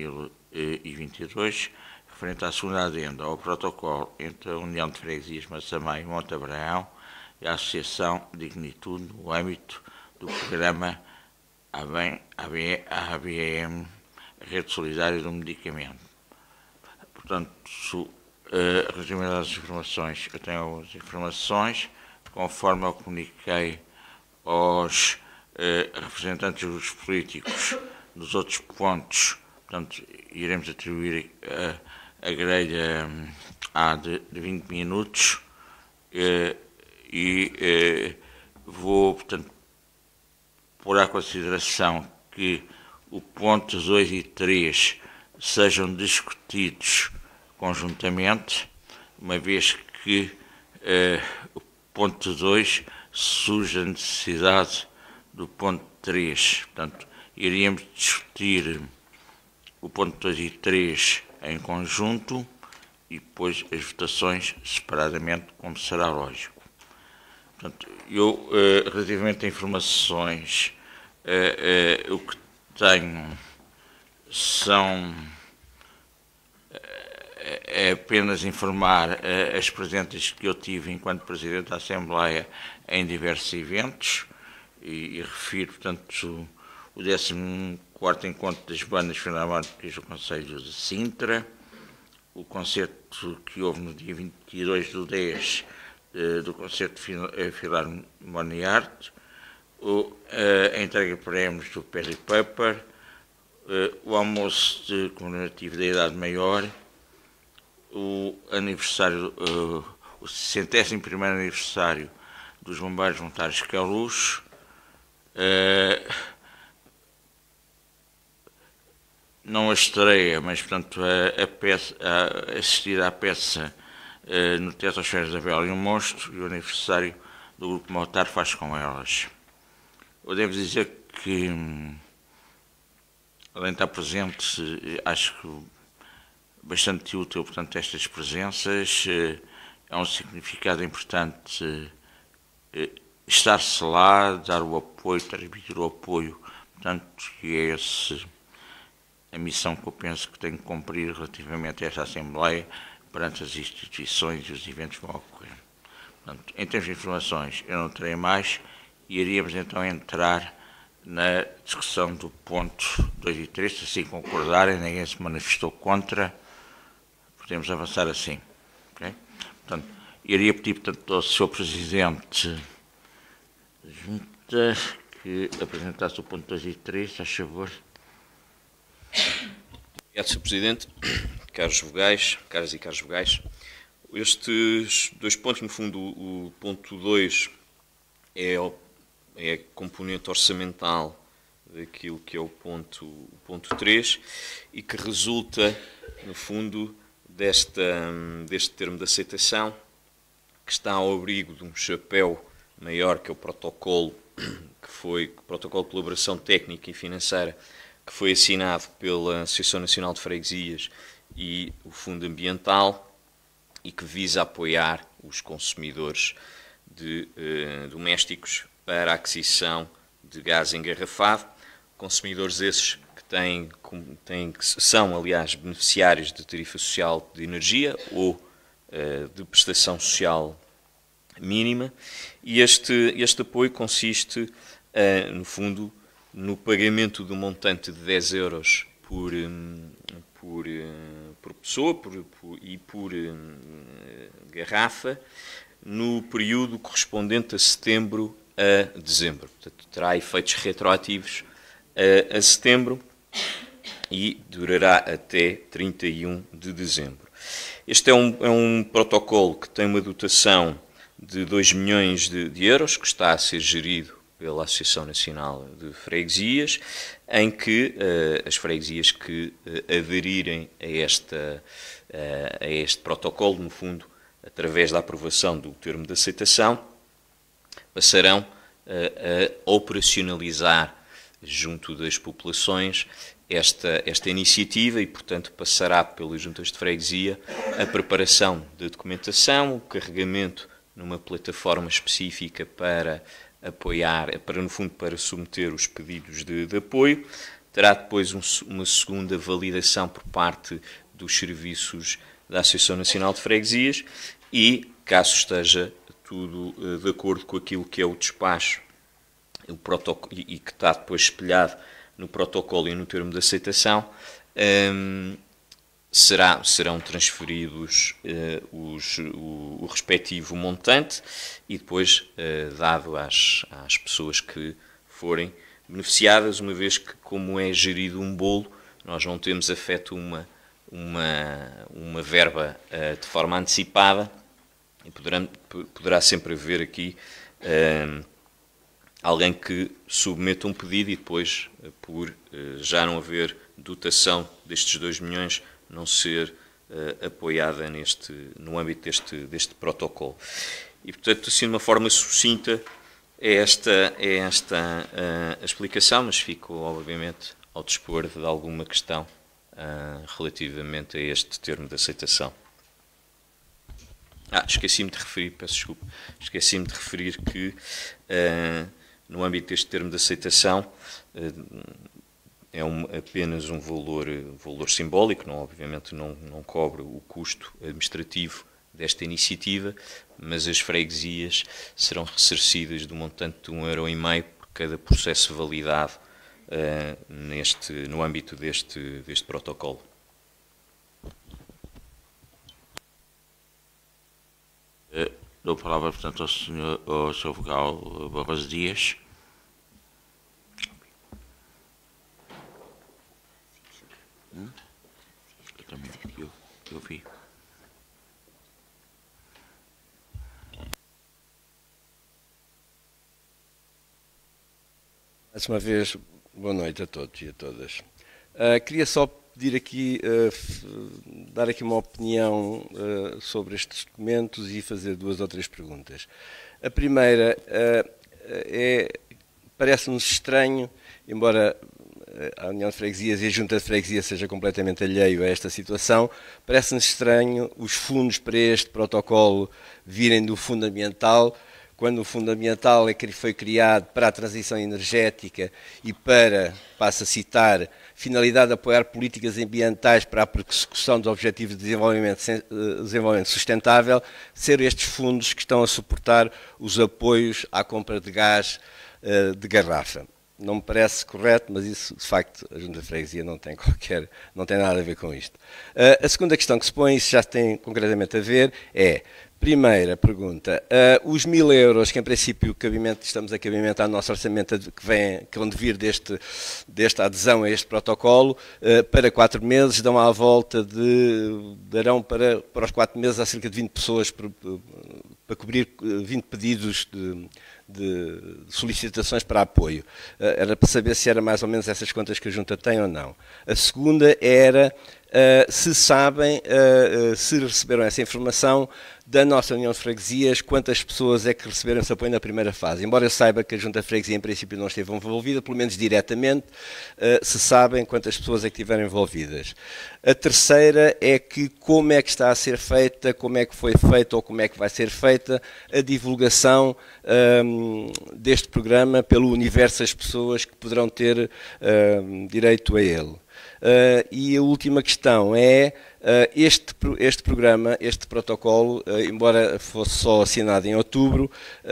e vinte e dois, referente à segunda adenda ao protocolo entre a União de Freguesias Massamá e Monte Abraão e a Associação Dignitude no âmbito do programa A B M, Rede Solidária do Medicamento. Portanto, uh, relativamente às informações, eu tenho algumas informações, conforme eu comuniquei aos uh, representantes dos grupos políticos dos outros pontos. Portanto, iremos atribuir a, a grelha um, a de, de vinte minutos uh, e uh, vou, portanto, pôr à consideração que o ponto dois e três sejam discutidos conjuntamente, uma vez que uh, o ponto dois surge a necessidade do ponto três. Portanto, iríamos discutir o ponto dois e três em conjunto e depois as votações separadamente, como será lógico. Portanto, eu, uh, relativamente a informações, uh, uh, o que tenho são é apenas informar uh, as presenças que eu tive enquanto Presidente da Assembleia em diversos eventos e, e refiro, portanto, o, o décimo quarto Encontro das Bandas Filarmónicas do Conselho de Sintra, o concerto que houve no dia vinte e dois do dez uh, do Concerto Filarmoniarte, uh, a entrega de prémios do Perry Pepper, uh, o almoço de comemorativo da Idade Maior, o aniversário, uh, o centésimo primeiro aniversário dos Bombeiros Voluntários Queluz, uh, não a estreia, mas portanto a, a peça, a assistir à peça uh, no Teatro das Férias da Bela e o Monstro, e o aniversário do Grupo Motar Faz com Elas. Eu devo dizer que, além de estar presente, acho que bastante útil, portanto, estas presenças, é um significado importante estar-se lá, dar o apoio, transmitir o apoio, portanto, que é esse, a missão que eu penso que tenho que cumprir relativamente a esta Assembleia perante as instituições e os eventos que vão ocorrer. Portanto, em termos de informações, eu não terei mais e iríamos então entrar na discussão do ponto dois e três, se assim concordarem, ninguém se manifestou contra. Podemos avançar assim. Okay? Portanto, iria pedir, portanto, ao senhor Presidente da Junta que apresentasse o ponto dois e três, faz favor. Obrigado, senhor Presidente. Caros vogais, caras e caros vogais, estes dois pontos, no fundo, o ponto dois é, é a componente orçamental daquilo que é o ponto, o ponto três e que resulta, no fundo, Desta, deste termo de aceitação, que está ao abrigo de um chapéu maior, que é o protocolo, que foi o protocolo de colaboração técnica e financeira, que foi assinado pela Associação Nacional de Freguesias e o Fundo Ambiental, e que visa apoiar os consumidores de, eh, domésticos para a aquisição de gás engarrafado, consumidores esses Têm, têm, são, aliás, beneficiários de tarifa social de energia ou uh, de prestação social mínima, e este, este apoio consiste, uh, no fundo, no pagamento de um montante de dez euros por, um, por, uh, por pessoa por, por, e por um, garrafa, no período correspondente a setembro a dezembro. Portanto, terá efeitos retroativos uh, a setembro, e durará até trinta e um de dezembro. Este é um, é um protocolo que tem uma dotação de dois milhões de, de euros, que está a ser gerido pela Associação Nacional de Freguesias, em que uh, as freguesias que uh, aderirem a, esta, uh, a este protocolo, no fundo, através da aprovação do termo de aceitação, passarão uh, a operacionalizar junto das populações esta, esta iniciativa e, portanto, passará pelas juntas de freguesia a preparação da documentação, o carregamento numa plataforma específica para apoiar, para, no fundo, para submeter os pedidos de, de apoio, terá depois um, uma segunda validação por parte dos serviços da Associação Nacional de Freguesias e, caso esteja tudo uh, de acordo com aquilo que é o despacho o protocolo, e, e que está depois espelhado no protocolo e no termo de aceitação, um, será, serão transferidos uh, os, o, o respectivo montante e depois uh, dado às, às pessoas que forem beneficiadas, uma vez que, como é gerido um bolo, nós não temos afeto uma, uma, uma verba uh, de forma antecipada e poderá, poderá sempre haver aqui uh, alguém que submeta um pedido e depois, por uh, já não haver dotação destes dois milhões, não ser uh, apoiada neste, no âmbito deste, deste protocolo. E, portanto, assim, de uma forma sucinta, é esta, é esta uh, a explicação, mas fico, obviamente, ao dispor de alguma questão uh, relativamente a este termo de aceitação. Ah, esqueci-me de referir, peço desculpa, esqueci-me de referir que, uh, no âmbito deste termo de aceitação, uh, é um, apenas um valor, valor simbólico, não, obviamente não, não cobre o custo administrativo desta iniciativa, mas as freguesias serão ressarcidas do montante de um euro e meio por cada processo validado uh, neste, no âmbito deste, deste protocolo. Uh, dou a palavra, portanto, ao senhor, ao senhor Vogal Barroso Dias. Hum? Eu também, eu, eu vi. Mais uma vez, boa noite a todos e a todas. Uh, queria só pedir aqui, uh, dar aqui uma opinião uh, sobre estes documentos e fazer duas ou três perguntas. A primeira uh, é, parece-nos estranho, embora a União de Freguesias e a Junta de Freguesias seja completamente alheio a esta situação, parece-nos estranho os fundos para este protocolo virem do Fundo Ambiental, quando o Fundo Ambiental é que foi criado para a transição energética e para, passo a citar, finalidade de apoiar políticas ambientais para a persecução dos objetivos de desenvolvimento, desenvolvimento sustentável, ser estes fundos que estão a suportar os apoios à compra de gás uh, de garrafa. Não me parece correto, mas isso, de facto, a Junta de Freguesia não tem qualquer, não tem nada a ver com isto. Uh, a segunda questão que se põe, isso já tem concretamente a ver, é, primeira pergunta, uh, os mil euros que em princípio cabimento, estamos a cabimentar no nosso orçamento que, vem, que vão vir deste, desta adesão a este protocolo, uh, para quatro meses, dão à volta de, darão para, para os quatro meses há cerca de vinte pessoas para, para cobrir vinte pedidos de de solicitações para apoio. Era para saber se era mais ou menos essas contas que a Junta tem ou não. A segunda era uh, se sabem, uh, uh, se receberam essa informação da nossa União de Freguesias, quantas pessoas é que receberam esse apoio na primeira fase. Embora eu saiba que a Junta de Freguesia em princípio não esteve envolvida, pelo menos diretamente, uh, se sabem quantas pessoas é que estiveram envolvidas. A terceira é que como é que está a ser feita, como é que foi feita ou como é que vai ser feita a divulgação um, deste programa pelo universo das pessoas que poderão ter um, direito a ele. Uh, e a última questão é, uh, este, este programa, este protocolo, uh, embora fosse só assinado em outubro,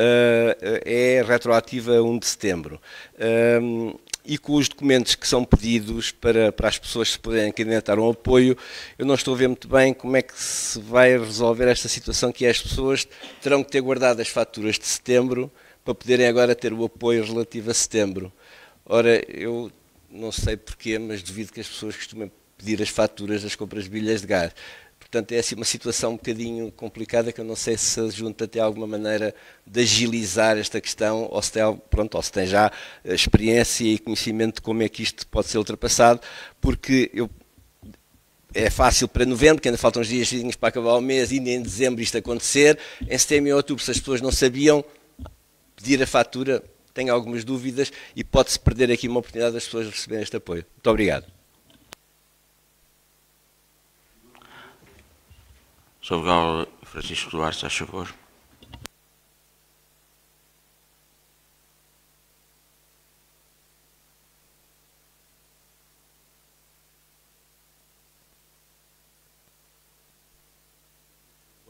uh, é retroativo a um de setembro. Um, e com os documentos que são pedidos para, para as pessoas se poderem candidatar um apoio, eu não estou a ver muito bem como é que se vai resolver esta situação, que as pessoas terão que ter guardado as faturas de setembro para poderem agora ter o apoio relativo a setembro. Ora, eu não sei porquê, mas duvido que as pessoas costumem pedir as faturas das compras de bilhas de gás. Portanto, é assim uma situação um bocadinho complicada que eu não sei se a Junta tem alguma maneira de agilizar esta questão ou se tem, pronto, ou se tem já experiência e conhecimento de como é que isto pode ser ultrapassado, porque eu, é fácil para novembro, que ainda faltam uns dias para acabar o mês, e em dezembro isto acontecer. Em setembro e outubro, se as pessoas não sabiam pedir a fatura, tenho algumas dúvidas e pode-se perder aqui uma oportunidade das pessoas receberem este apoio. Muito obrigado. senhor Vogal Francisco Duarte, a favor.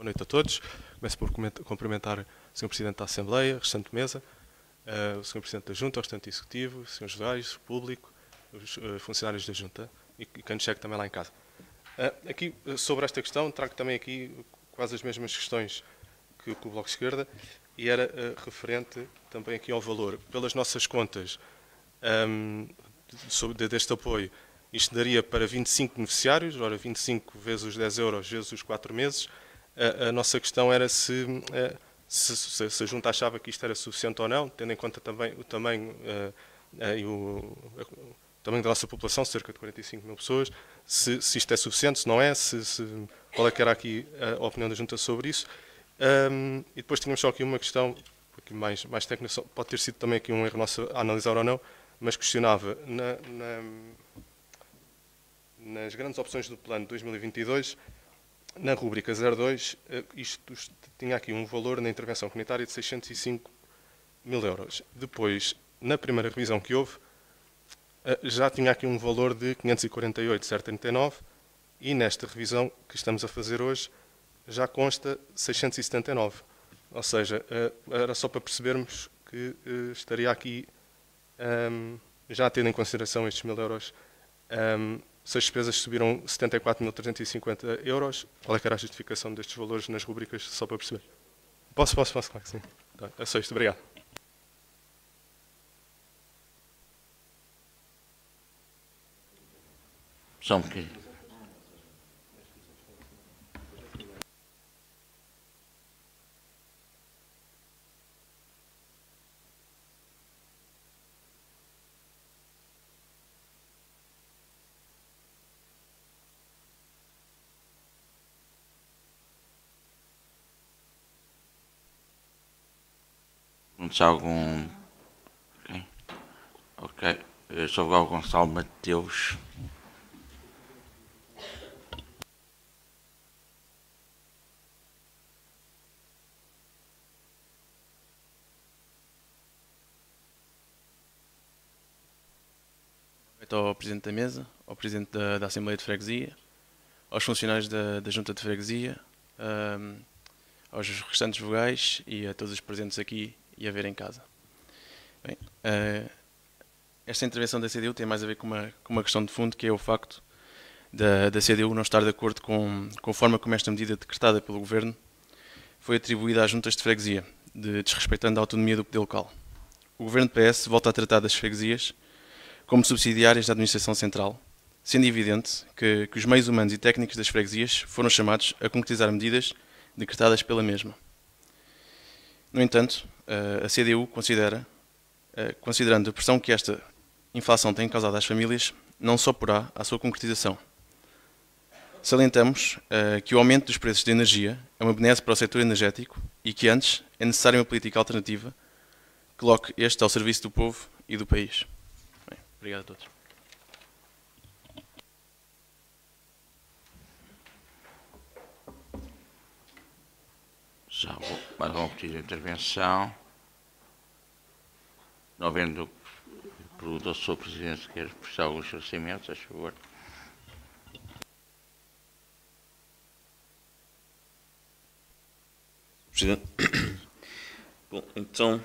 noite a todos. Começo por cumprimentar o senhor Presidente da Assembleia, a restante mesa, o senhor Presidente da Junta, o restante Executivo, os senhores vogais, o público, os funcionários da Junta e quem nos segue também lá em casa. Aqui, sobre esta questão, trago também aqui quase as mesmas questões que, que o Bloco de Esquerda e era referente também aqui ao valor. Pelas nossas contas, um, sobre, deste apoio, isto daria para vinte e cinco beneficiários, ora vinte e cinco vezes os dez euros vezes os quatro meses. A, a nossa questão era se, se, se, se a Junta achava que isto era suficiente ou não, tendo em conta também o tamanho, uh, uh, e o, o tamanho da nossa população, cerca de quarenta e cinco mil pessoas, se, se isto é suficiente, se não é, se, se, qual é que era aqui a opinião da Junta sobre isso. Um, e depois tínhamos só aqui uma questão, aqui mais, mais técnica, pode ter sido também aqui um erro nosso a analisar ou não, mas questionava, na, na, nas grandes opções do plano de dois mil e vinte e dois, na rúbrica zero dois, isto tinha aqui um valor na intervenção comunitária de seiscentos e cinco mil euros. Depois, na primeira revisão que houve, já tinha aqui um valor de quinhentos e quarenta e oito vírgula trinta e nove e nesta revisão que estamos a fazer hoje já consta seiscentos e setenta e nove. Ou seja, era só para percebermos que estaria aqui, já tendo em consideração estes mil euros, se as despesas subiram setenta e quatro mil trezentos e cinquenta euros, qual é que era a justificação destes valores nas rubricas, só para perceber? Posso, posso, posso, claro que sim. Tá, é só isto, obrigado. Só um bocadinho. Se há algum... Ok. Ok. Eu sou o Gonçalo Mateus. Ao Presidente da Mesa, ao Presidente da, da Assembleia de Freguesia, aos funcionários da, da Junta de Freguesia, um, aos restantes vogais e a todos os presentes aqui e a ver em casa. Bem, uh, esta intervenção da C D U tem mais a ver com uma, com uma questão de fundo, que é o facto da, da C D U não estar de acordo com, com a forma como esta medida decretada pelo Governo foi atribuída às juntas de freguesia, de, desrespeitando a autonomia do poder local. O Governo P S volta a tratar das freguesias como subsidiárias da Administração Central, sendo evidente que, que os meios humanos e técnicos das freguesias foram chamados a concretizar medidas decretadas pela mesma. No entanto, a C D U considera, considerando a pressão que esta inflação tem causado às famílias, não se oporá à sua concretização. Salientamos que o aumento dos preços de energia é uma benesse para o setor energético e que antes é necessária uma política alternativa que coloque este ao serviço do povo e do país. Bem, obrigado a todos. Já vou, mais algum pedido de intervenção. Não havendo pergunta ao senhor Presidente se quer prestar alguns esclarecimentos, a favor. Presidente. Bom, então,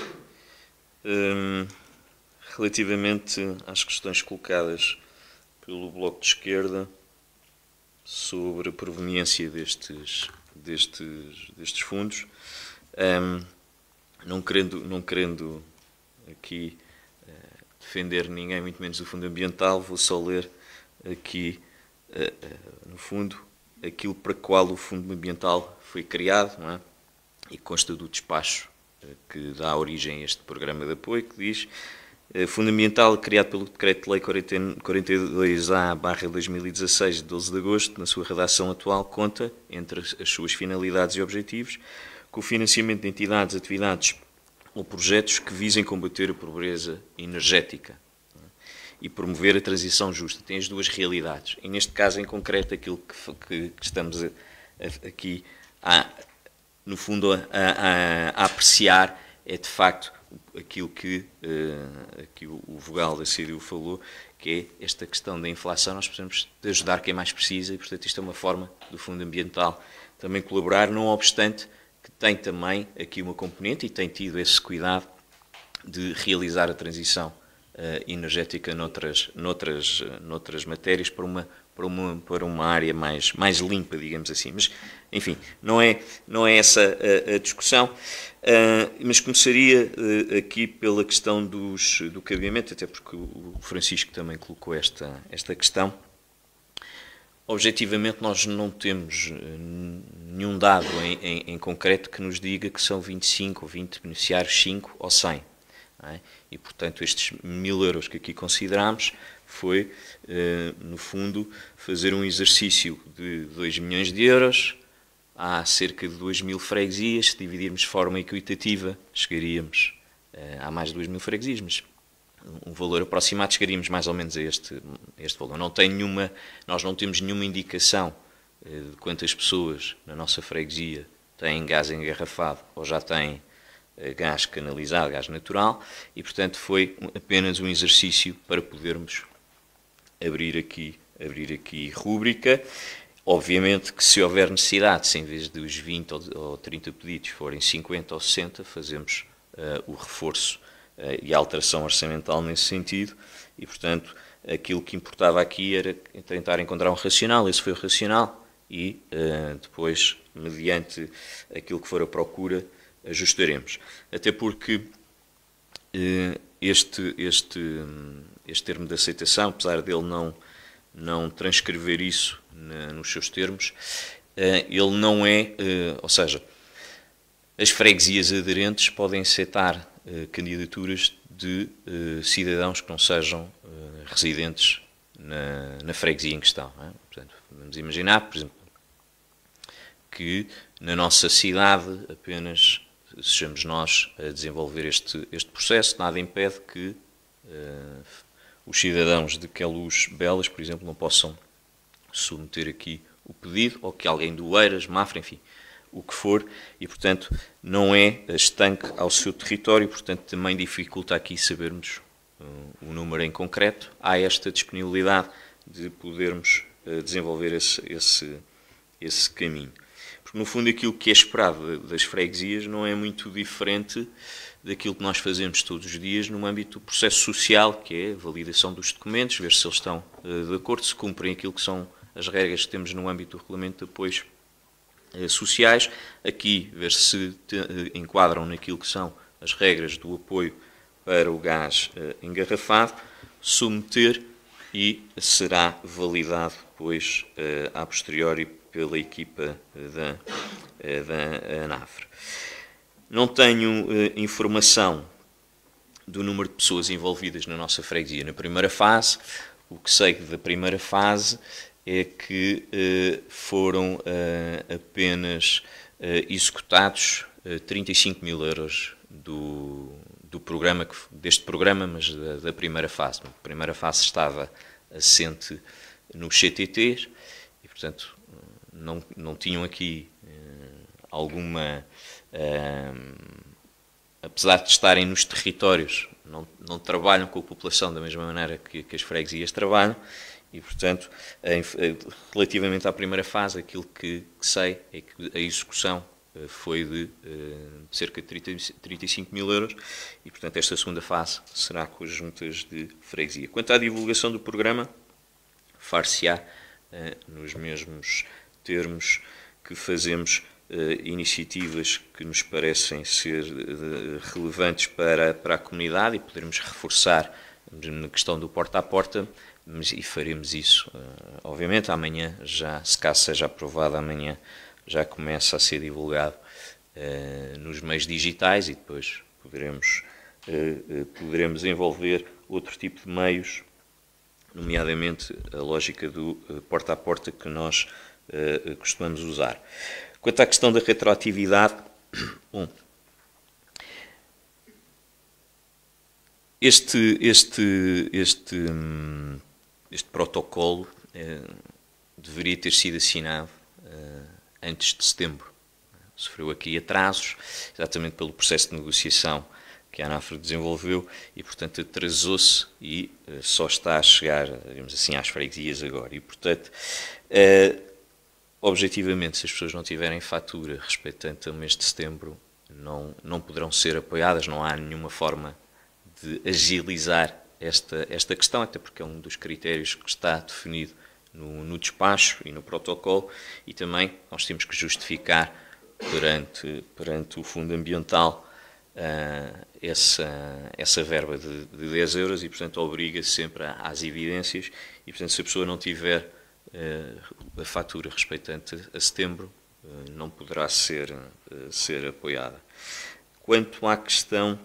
hum, relativamente às questões colocadas pelo Bloco de Esquerda sobre a proveniência destes, destes, destes fundos, hum, não querendo, não querendo aqui uh, defender ninguém, muito menos o Fundo Ambiental, vou só ler aqui, uh, uh, no fundo, aquilo para qual o Fundo Ambiental foi criado, não é? E consta do despacho uh, que dá origem a este programa de apoio, que diz: uh, Fundo Ambiental, criado pelo Decreto-Lei quarenta e dois A barra dois mil e dezasseis, de doze de agosto, na sua redação atual, conta, entre as suas finalidades e objetivos, com o financiamento de entidades, atividades ou projetos que visem combater a pobreza energética e promover a transição justa. Tem as duas realidades. E neste caso em concreto, aquilo que, que, que estamos a, a, aqui, a, no fundo, a, a, a apreciar é de facto aquilo que uh, aqui o, o vogal da C D U falou, que é esta questão da inflação. Nós precisamos de ajudar quem mais precisa e, portanto, isto é uma forma do Fundo Ambiental, também colaborar, não obstante que tem também aqui uma componente e tem tido esse cuidado de realizar a transição uh, energética noutras, noutras, uh, noutras matérias para uma, para uma, para uma área mais, mais limpa, digamos assim. Mas, enfim, não é, não é essa a, a discussão, uh, mas começaria uh, aqui pela questão dos, do cabeamento, até porque o Francisco também colocou esta, esta questão. Objetivamente, nós não temos nenhum dado em, em, em concreto que nos diga que são vinte e cinco ou vinte beneficiários, cinco ou cem. Não é? E, portanto, estes mil euros que aqui consideramos foi, eh, no fundo, fazer um exercício de dois milhões de euros. Há cerca de duas mil freguesias. Se dividirmos de forma equitativa, chegaríamos eh, a mais de duas mil freguesias, mas um valor aproximado, chegaríamos mais ou menos a este, a este valor. Não tem nenhuma, nós não temos nenhuma indicação eh, de quantas pessoas na nossa freguesia têm gás engarrafado ou já têm eh, gás canalizado, gás natural, e, portanto, foi apenas um exercício para podermos abrir aqui, abrir aqui rúbrica. Obviamente que se houver necessidade, se em vez dos vinte ou trinta pedidos forem cinquenta ou sessenta, fazemos uh, o reforço Uh, e a alteração orçamental nesse sentido, e, portanto, aquilo que importava aqui era tentar encontrar um racional. Esse foi o racional e uh, depois, mediante aquilo que for a procura, ajustaremos. Até porque uh, este, este, este termo de aceitação, apesar dele não, não transcrever isso na, nos seus termos, uh, ele não é, uh, ou seja, as freguesias aderentes podem aceitar Uh, candidaturas de uh, cidadãos que não sejam uh, residentes na, na freguesia em questão. Não é? Portanto, vamos imaginar, por exemplo, que na nossa cidade apenas sejamos nós a desenvolver este, este processo. Nada impede que uh, os cidadãos de Queluz Belas, por exemplo, não possam submeter aqui o pedido, ou que alguém do Eiras, Mafra, enfim, o que for, e, portanto, não é estanque ao seu território, portanto, também dificulta aqui sabermos uh, o número em concreto. Há esta disponibilidade de podermos uh, desenvolver esse, esse, esse caminho. Porque, no fundo, aquilo que é esperado das freguesias não é muito diferente daquilo que nós fazemos todos os dias no âmbito do processo social, que é a validação dos documentos, ver se eles estão uh, de acordo, se cumprem aquilo que são as regras que temos no âmbito do regulamento de apoios sociais, aqui ver se te, enquadram naquilo que são as regras do apoio para o gás eh, engarrafado, submeter e será validado depois eh, a posteriori pela equipa da, eh, da ANAFRE. Não tenho eh, informação do número de pessoas envolvidas na nossa freguesia na primeira fase. O que sei da primeira fase é que uh, foram uh, apenas uh, executados uh, trinta e cinco mil euros do, do programa, deste programa, mas da, da primeira fase. A primeira fase estava assente nos C T Ts e, portanto, não, não tinham aqui uh, alguma... Uh, apesar de estarem nos territórios, não, não trabalham com a população da mesma maneira que, que as freguesias trabalham. E, portanto, relativamente à primeira fase, aquilo que, que sei é que a execução foi de, de cerca de trinta e cinco mil euros e, portanto, esta segunda fase será com as juntas de freguesia. Quanto à divulgação do programa, far-se-á nos mesmos termos que fazemos iniciativas que nos parecem ser relevantes para, para a comunidade e podermos reforçar na questão do porta a porta. Mas, e faremos isso, uh, obviamente, amanhã, já, se caso seja aprovado, amanhã já começa a ser divulgado uh, nos meios digitais e depois poderemos, uh, uh, poderemos envolver outro tipo de meios, nomeadamente a lógica do uh, porta a porta que nós uh, costumamos usar. Quanto à questão da retroatividade, bom, este, este, este hum, Este protocolo eh, deveria ter sido assinado eh, antes de setembro. Sofreu aqui atrasos, exatamente pelo processo de negociação que a ANAFRE desenvolveu e, portanto, atrasou-se e eh, só está a chegar, digamos assim, às freguesias agora. E, portanto, eh, objetivamente, se as pessoas não tiverem fatura respeitante ao mês de setembro, não, não poderão ser apoiadas, não há nenhuma forma de agilizar esta, esta questão, até porque é um dos critérios que está definido no, no despacho e no protocolo, e também nós temos que justificar perante, perante o Fundo Ambiental uh, essa, essa verba de, de dez euros e, portanto, obriga sempre às evidências e, portanto, se a pessoa não tiver uh, a fatura respeitante a setembro, uh, não poderá ser, uh, ser apoiada. Quanto à questão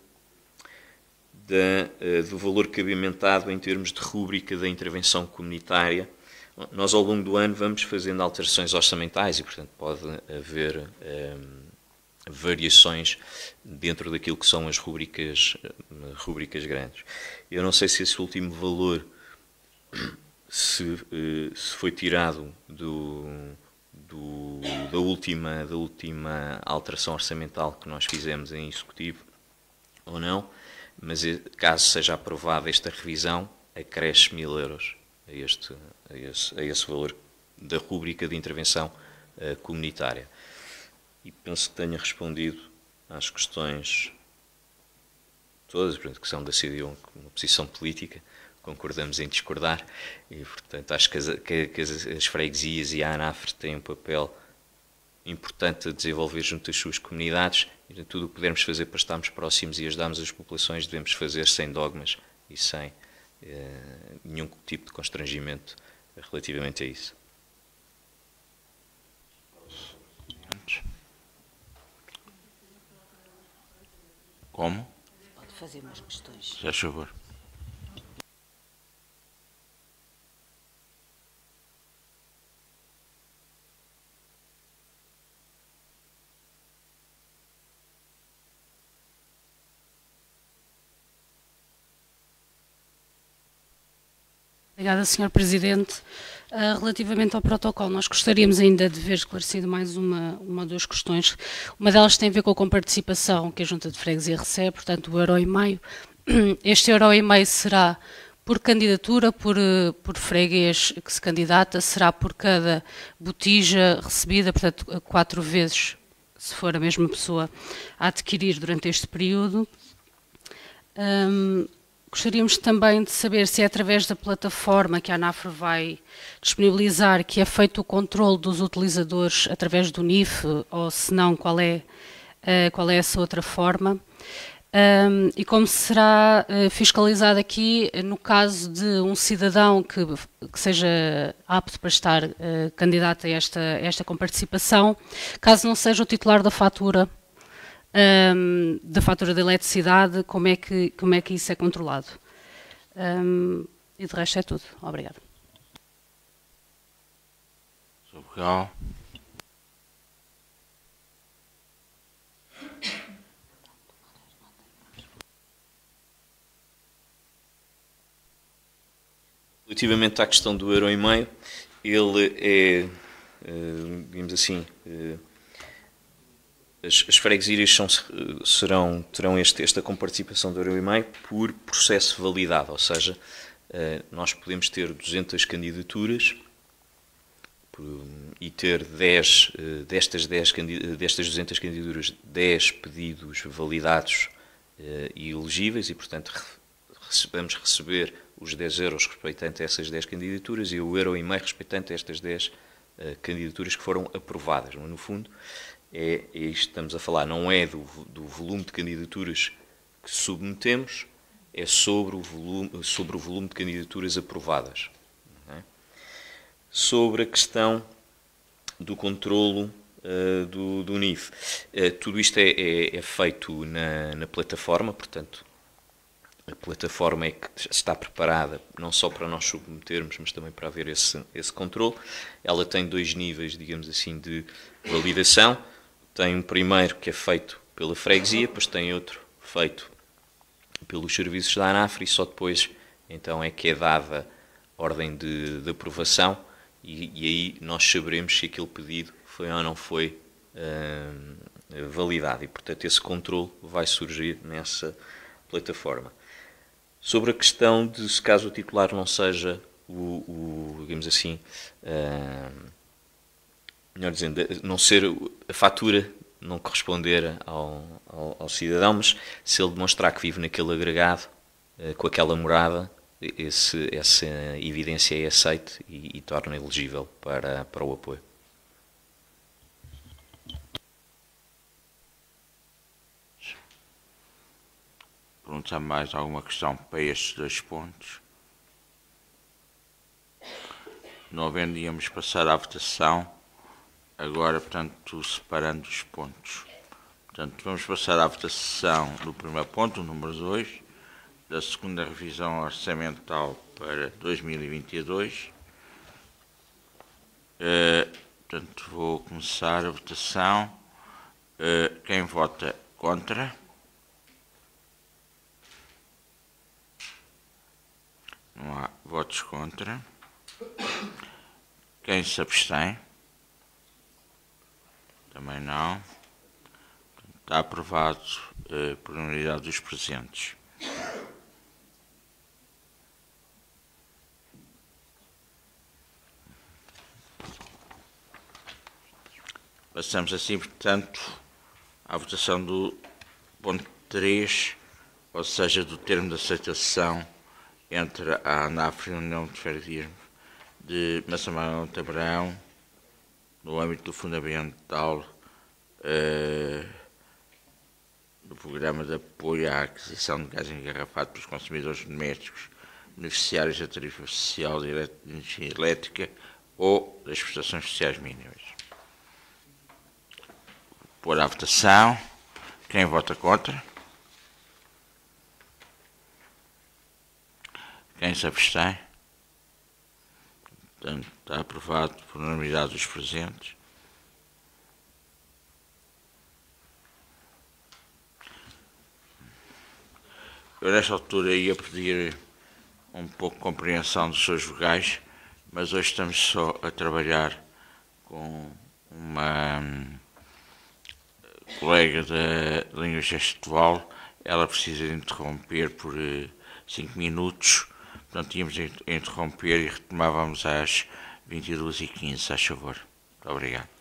da, uh, do valor cabimentado em termos de rúbrica da intervenção comunitária, nós, ao longo do ano, vamos fazendo alterações orçamentais e, portanto, pode haver um, variações dentro daquilo que são as rúbricas, rúbricas grandes. Eu não sei se esse último valor se, se foi tirado do, do, da, última, da última alteração orçamental que nós fizemos em executivo ou não, mas caso seja aprovada esta revisão, acresce mil euros a este, a esse, a esse valor da rúbrica de intervenção uh, comunitária. E penso que tenha respondido às questões todas, portanto, que são da C D U, uma posição política, concordamos em discordar, e, portanto, acho que as, que, que as, as freguesias e a ANAFRE têm um papel importante a desenvolver junto às suas comunidades, e portanto, tudo o que pudermos fazer para estarmos próximos e ajudarmos as populações, devemos fazer sem dogmas e sem Uh, nenhum tipo de constrangimento relativamente a isso. Como? Pode fazer umas questões. Já favor. Obrigada, senhor Presidente. Uh, relativamente ao protocolo, nós gostaríamos ainda de ver esclarecido mais uma, uma ou duas questões. Uma delas tem a ver com a comparticipação que a Junta de Freguesia recebe, portanto, o euro e meio. Este euro e meio será por candidatura, por, por freguês que se candidata, será por cada botija recebida, portanto, quatro vezes, se for a mesma pessoa a adquirir durante este período. Um, Gostaríamos também de saber se é através da plataforma que a ANAFRE vai disponibilizar que é feito o controle dos utilizadores através do N I F, ou se não, qual é, qual é essa outra forma. Um, e como será fiscalizado aqui no caso de um cidadão que, que seja apto para estar uh, candidato a esta, a esta comparticipação, caso não seja o titular da fatura, Um, da fatura de eletricidade, como é que, como é que isso é controlado. Um, e de resto é tudo. Obrigada. Obrigado. Relativamente à questão do euro e meio, ele é, digamos assim, As, as freguesias são, serão, terão este, esta comparticipação do euro e meio por processo validado, ou seja, nós podemos ter duzentas candidaturas e ter dez, destas, dez, destas duzentas candidaturas, dez pedidos validados e elegíveis e, portanto, vamos receber os dez euros respeitante a essas dez candidaturas e o euro e meio respeitante a estas dez candidaturas que foram aprovadas. No fundo, É, é isto que estamos a falar, não é do, do volume de candidaturas que submetemos, é sobre o volume, sobre o volume de candidaturas aprovadas. Não é? Sobre a questão do controlo uh, do, do N I F, uh, tudo isto é, é, é feito na, na plataforma, portanto, a plataforma é que está preparada não só para nós submetermos, mas também para haver esse, esse controle. Ela tem dois níveis, digamos assim, de validação. Tem um primeiro que é feito pela freguesia, depois tem outro feito pelos serviços da ANAFRE e só depois então é que é dada ordem de, de aprovação e, e aí nós saberemos se aquele pedido foi ou não foi uh, validado e, portanto, esse controle vai surgir nessa plataforma. Sobre a questão de se caso o titular não seja o, o digamos assim, uh, melhor dizendo, não ser a fatura não corresponder ao, ao, ao cidadão, mas se ele demonstrar que vive naquele agregado, com aquela morada, esse, essa evidência é aceite e, e torna elegível para, para o apoio. Perguntar mais alguma questão para estes dois pontos? Não havendo, íamos passar à votação. Agora, portanto, separando os pontos. Portanto, vamos passar à votação do primeiro ponto, o número dois, da segunda revisão orçamental para dois mil e vinte e dois. Uh, portanto, vou começar a votação. Uh, quem vota contra? Não há votos contra. Quem se abstém? Também não. Está aprovado uh, por unanimidade dos presentes. Passamos assim, portanto, à votação do ponto três, ou seja, do termo de aceitação entre a ANAF e a União de Freguesias de Massamão de Abraão, no âmbito do fundamental uh, do Programa de Apoio à Aquisição de Gás Engarrafado pelos Consumidores Domésticos beneficiários da tarifa social de energia elétrica ou das prestações sociais mínimas. Pôr à votação. Quem vota contra? Quem se abstém? Portanto, está aprovado por unanimidade dos presentes. Eu, nesta altura, ia pedir um pouco de compreensão dos seus vogais, mas hoje estamos só a trabalhar com uma colega da língua gestual. Ela precisa de interromper por cinco minutos. Portanto, íamos interromper e retomávamos às vinte e duas e quinze, a favor. Muito obrigado.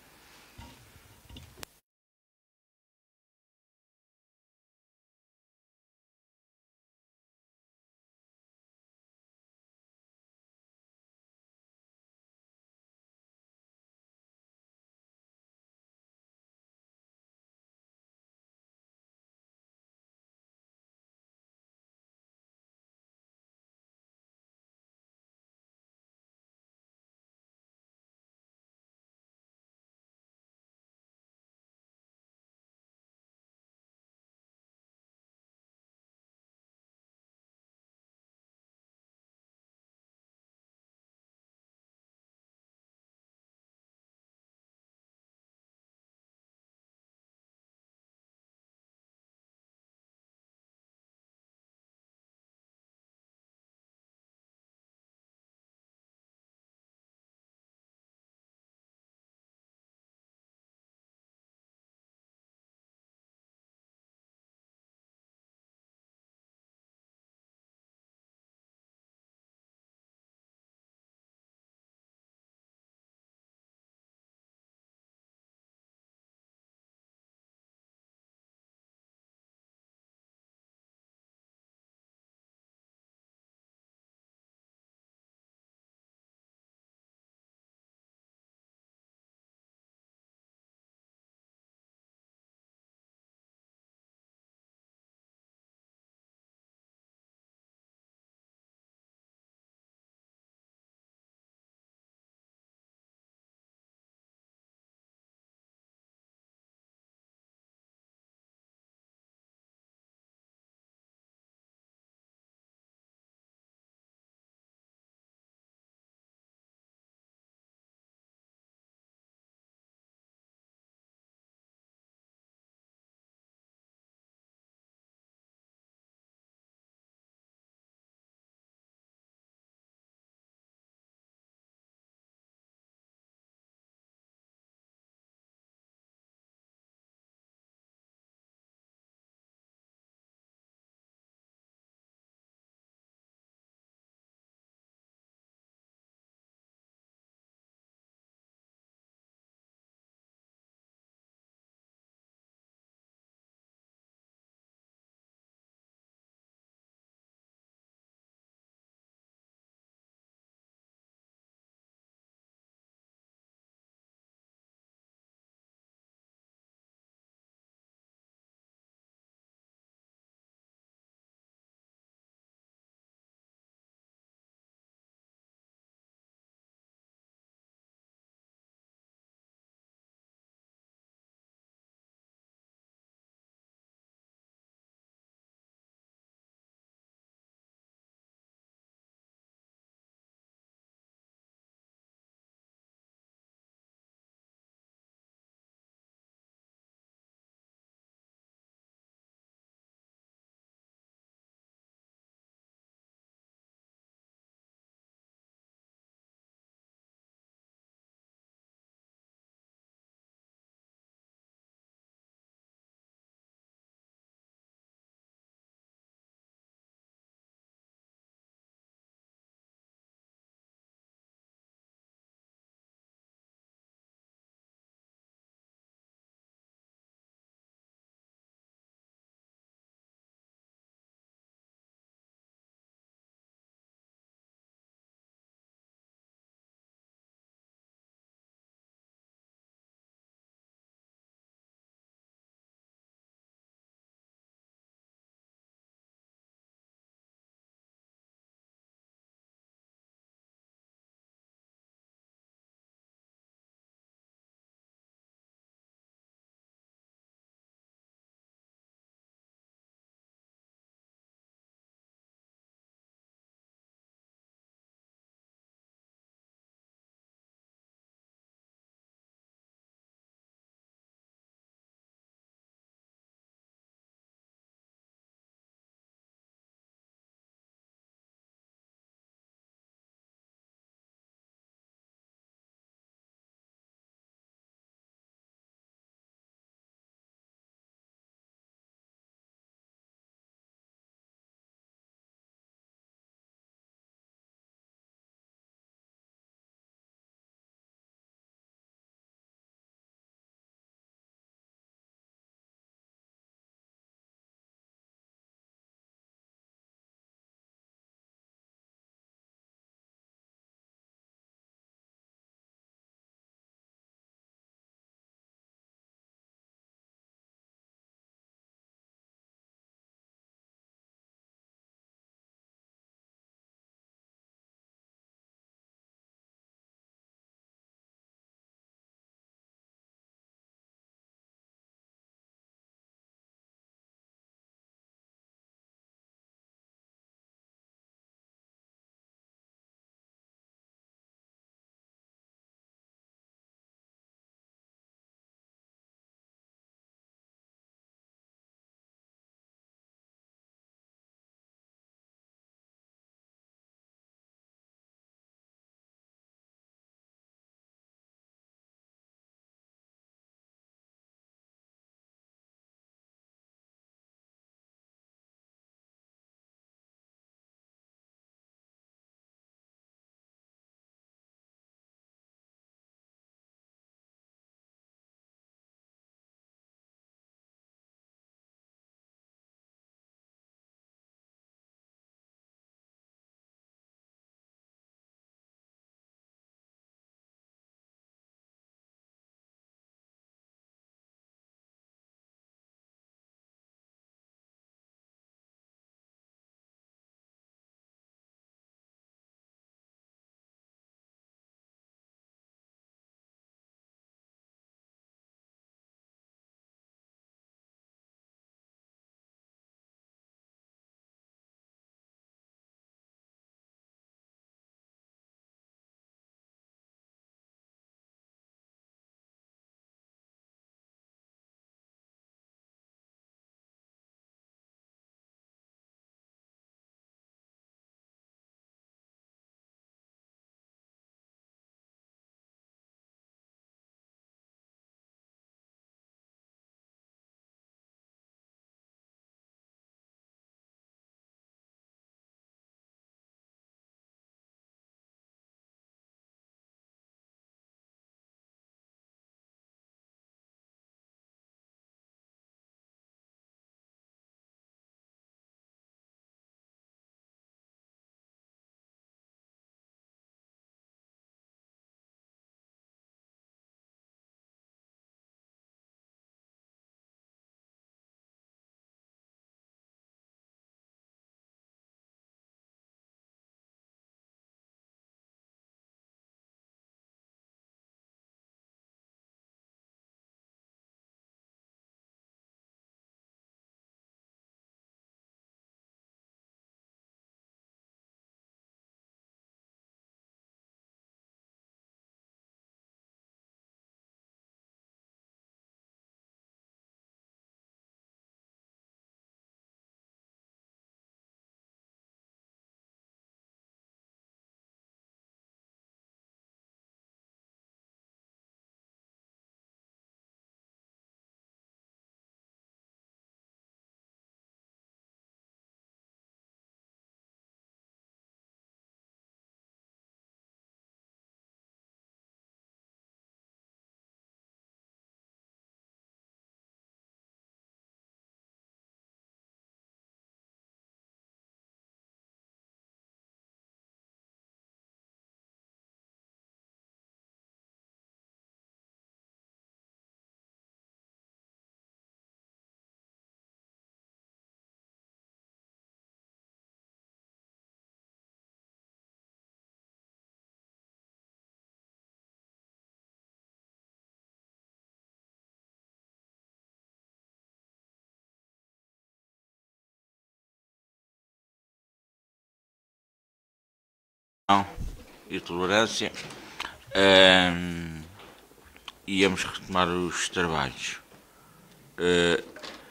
e tolerância, um, íamos retomar os trabalhos. Uh,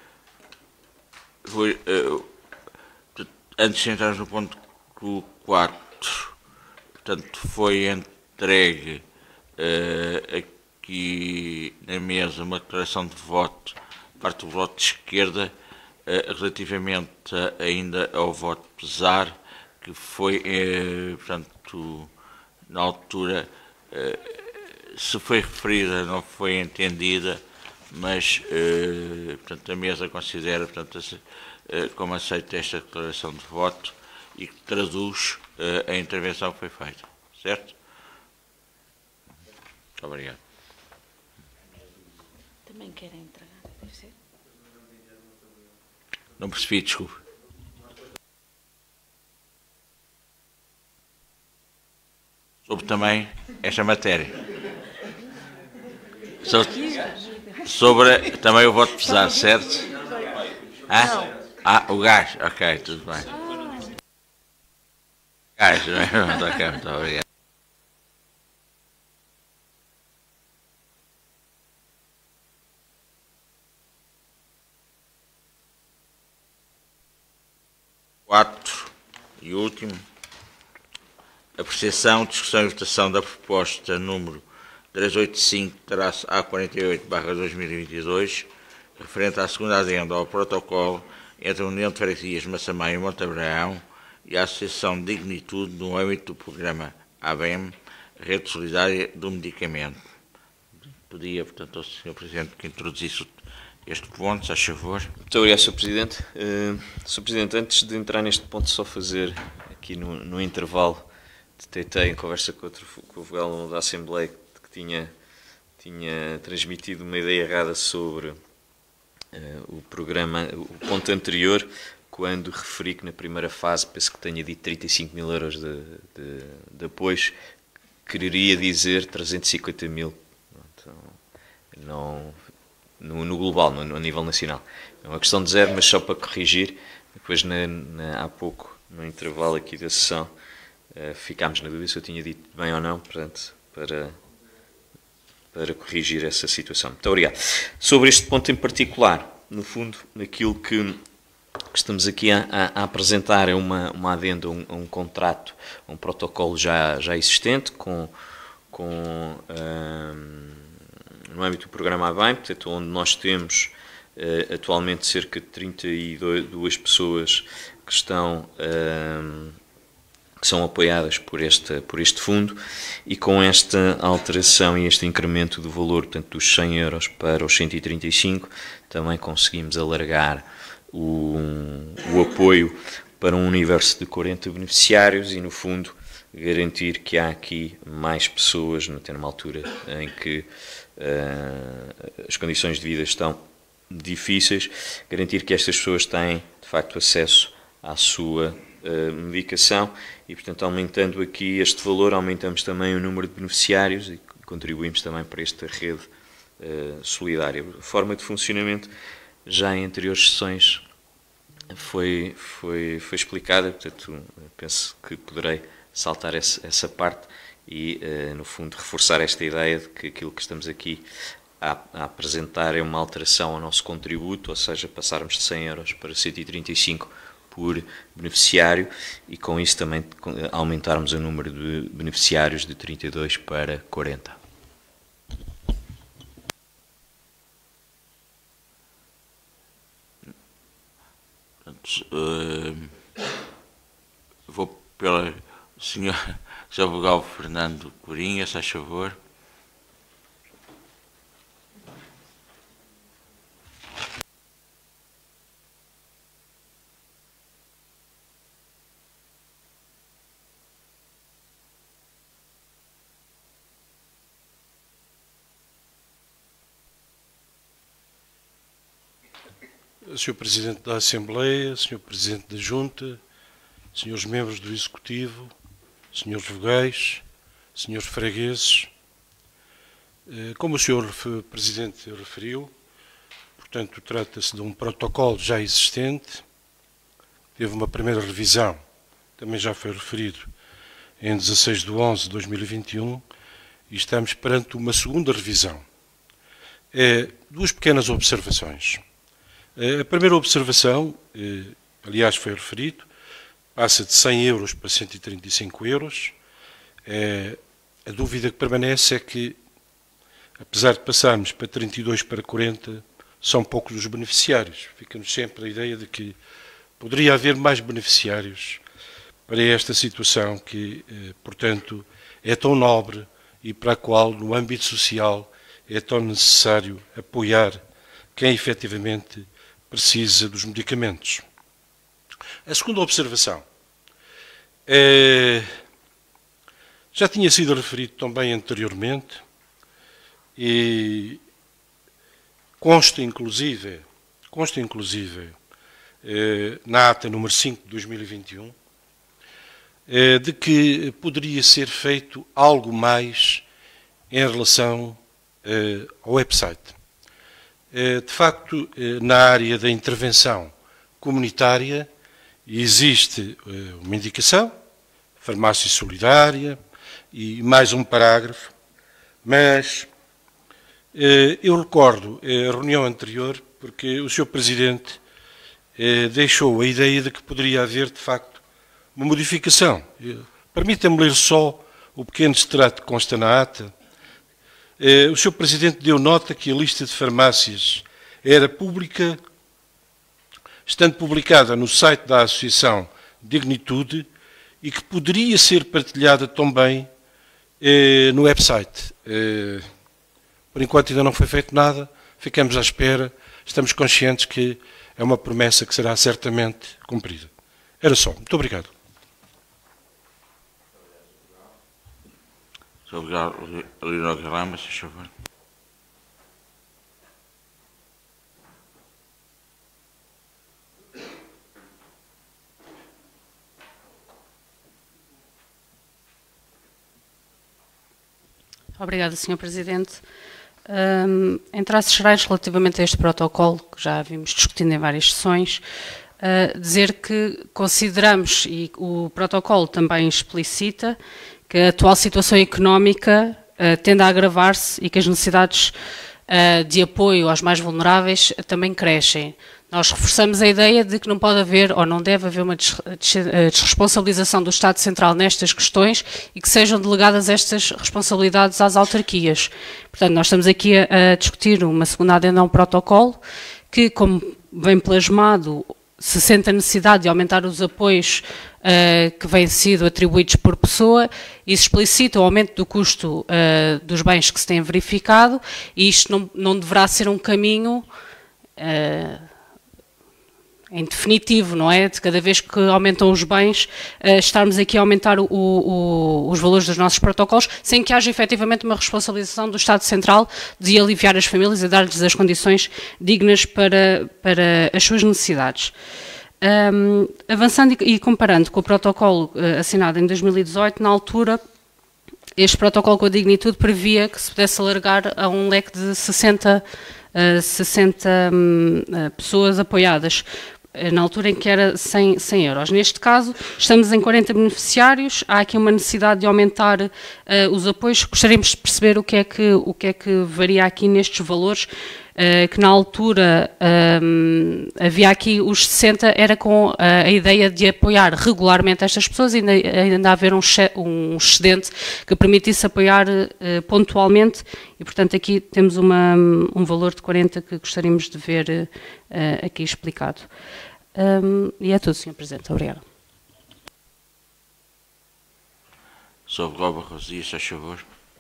foi, uh, antes de entrarmos no ponto quatro, portanto, foi entregue uh, aqui na mesa uma declaração de voto, parte do voto de esquerda, uh, relativamente a, ainda ao voto pesar, que foi, uh, portanto, na altura, uh, se foi referida, não foi entendida, mas, uh, portanto, a mesa considera, portanto, uh, como aceita esta declaração de voto e que traduz uh, a intervenção que foi feita. Certo? Muito obrigado. Também querem entregar, deve ser? Não percebi, desculpe. Sobre também esta matéria. Sobre, sobre também o voto pesar, certo? Ah? Ah, o gás. Ok, tudo bem. Gás, não é? Ok, muito obrigado. Quatro e último, apreciação, discussão e votação da proposta número trezentos e oitenta e cinco A quarenta e oito barra dois mil e vinte e dois, referente à segunda adenda ao protocolo entre a União de Freguesias de Massamá e Monte Abraão e a Associação Dignitude no âmbito do programa A B E M, Rede Solidária do Medicamento. Pedia, portanto, ao senhor Presidente que introduzisse este ponto, se faz favor. Muito obrigado, senhor Presidente. Uh, senhor Presidente, antes de entrar neste ponto, só fazer aqui no, no intervalo, detectei em conversa com, outro, com o vogal da Assembleia que tinha, tinha transmitido uma ideia errada sobre uh, o programa, o ponto anterior, quando referi que na primeira fase, penso que tenha dito trinta e cinco mil euros de, de, de apoios, quereria dizer trezentos e cinquenta mil. Então, não... No, no global, no, no nível nacional. É uma questão de zero, mas só para corrigir, depois na, na, há pouco, no intervalo aqui da sessão, uh, ficámos na dúvida se eu tinha dito bem ou não, portanto, para, para corrigir essa situação. Muito obrigado. Sobre este ponto em particular, no fundo, aquilo que, que estamos aqui a, a, a apresentar é uma, uma adenda, um, um contrato, um protocolo já, já existente, com... com um, no âmbito do programa A B E M, portanto, onde nós temos uh, atualmente cerca de trinta e duas pessoas que estão uh, que são apoiadas por este, por este fundo, e com esta alteração e este incremento do valor, portanto, dos cem euros para os cento e trinta e cinco, também conseguimos alargar o, o apoio para um universo de quarenta beneficiários e, no fundo, garantir que há aqui mais pessoas, até numa altura em que Uh, as condições de vida estão difíceis, garantir que estas pessoas têm, de facto, acesso à sua uh, medicação e, portanto, aumentando aqui este valor, aumentamos também o número de beneficiários e contribuímos também para esta rede uh, solidária. A forma de funcionamento, já em anteriores sessões, foi, foi, foi explicada, portanto, penso que poderei saltar essa, essa parte e, uh, no fundo, reforçar esta ideia de que aquilo que estamos aqui a, a apresentar é uma alteração ao nosso contributo, ou seja, passarmos de cem euros para cento e trinta e cinco por beneficiário e, com isso, também aumentarmos o número de beneficiários de trinta e dois para quarenta. Uh, vou pela senhor senhor vogal Fernando Corinha, se faz favor. senhor Presidente da Assembleia, senhor Presidente da Junta, senhores membros do Executivo, senhores vogais, senhores fregueses, como o senhor Presidente referiu, portanto, trata-se de um protocolo já existente, teve uma primeira revisão, também já foi referido, em dezasseis de onze de dois mil e vinte e um, e estamos perante uma segunda revisão. É, duas pequenas observações. A primeira observação, aliás foi referido, passa de cem euros para cento e trinta e cinco euros. É, a dúvida que permanece é que, apesar de passarmos para trinta e dois para quarenta, são poucos os beneficiários. Fica-nos sempre a ideia de que poderia haver mais beneficiários para esta situação que, portanto, é tão nobre e para a qual, no âmbito social, é tão necessário apoiar quem efetivamente precisa dos medicamentos. A segunda observação é, já tinha sido referido também anteriormente e consta inclusive, consta inclusive eh, na ata número cinco de dois mil e vinte e um, eh, de que poderia ser feito algo mais em relação eh, ao website. Eh, de facto, eh, na área da intervenção comunitária existe eh, uma indicação, farmácia solidária e mais um parágrafo, mas eh, eu recordo a reunião anterior porque o senhor Presidente eh, deixou a ideia de que poderia haver, de facto, uma modificação. Permita-me ler só o pequeno extrato que consta na ata. Eh, o senhor Presidente deu nota que a lista de farmácias era pública, estando publicada no site da Associação Dignitude, e que poderia ser partilhada também eh, no website. Eh, por enquanto ainda não foi feito nada, ficamos à espera, estamos conscientes que é uma promessa que será certamente cumprida. Era só. Muito obrigado. Muito obrigado, Leonor Galama, se favor. Obrigada, senhor Presidente. Um, em traços gerais, relativamente a este protocolo, que já vimos discutindo em várias sessões, uh, dizer que consideramos, e o protocolo também explicita, que a atual situação económica uh, tende a agravar-se e que as necessidades uh, de apoio aos mais vulneráveis uh, também crescem. Nós reforçamos a ideia de que não pode haver ou não deve haver uma desresponsabilização do Estado Central nestas questões e que sejam delegadas estas responsabilidades às autarquias. Portanto, nós estamos aqui a, a discutir uma segunda adenda a um protocolo que, como bem plasmado, se sente a necessidade de aumentar os apoios uh, que vêm sido atribuídos por pessoa. Isso explicita o aumento do custo uh, dos bens que se têm verificado e isto não, não deverá ser um caminho uh, em definitivo, não é? De cada vez que aumentam os bens, uh, estarmos aqui a aumentar o, o, os valores dos nossos protocolos, sem que haja efetivamente uma responsabilização do Estado Central de aliviar as famílias e dar-lhes as condições dignas para, para as suas necessidades. Um, avançando e, e comparando com o protocolo uh, assinado em dois mil e dezoito, na altura, este protocolo com a Dignitude previa que se pudesse alargar a um leque de sessenta, uh, sessenta um, uh, pessoas apoiadas, na altura em que era cem euros. Neste caso, estamos em quarenta beneficiários, há aqui uma necessidade de aumentar uh, os apoios. Gostaríamos de perceber o que é que, o que, é que varia aqui nestes valores, uh, que na altura um, havia aqui os sessenta, era com uh, a ideia de apoiar regularmente estas pessoas e ainda, ainda haver um, um excedente que permitisse apoiar uh, pontualmente e, portanto, aqui temos uma, um valor de quarenta que gostaríamos de ver uh, aqui explicado. Um, e é tudo, senhor Presidente. Obrigada. Sobre Globo Rosia, se favor.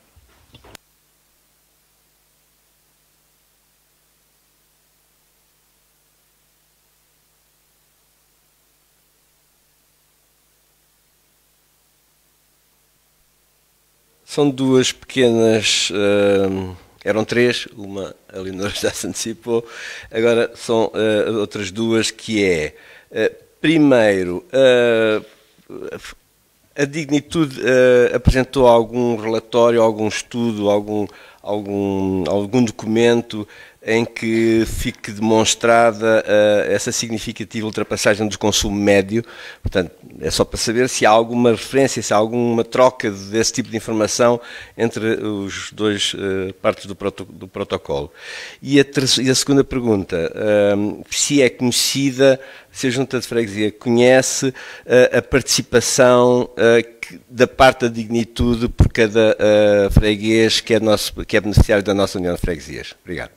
São duas pequenas, uh, eram três, uma a Leonor já se antecipou, agora são uh, outras duas, que é, uh, primeiro, uh, a Dignitude uh, apresentou algum relatório, algum estudo, algum, algum, algum documento em que fique demonstrada uh, essa significativa ultrapassagem do consumo médio. Portanto, é só para saber se há alguma referência, se há alguma troca desse tipo de informação entre os dois uh, partes do, proto do protocolo. E a, e a segunda pergunta, uh, se é conhecida, se a Junta de Freguesia conhece uh, a participação uh, que, da parte da dignitude por cada uh, freguês que é, nosso, que é beneficiário da nossa União de Freguesias. Obrigado.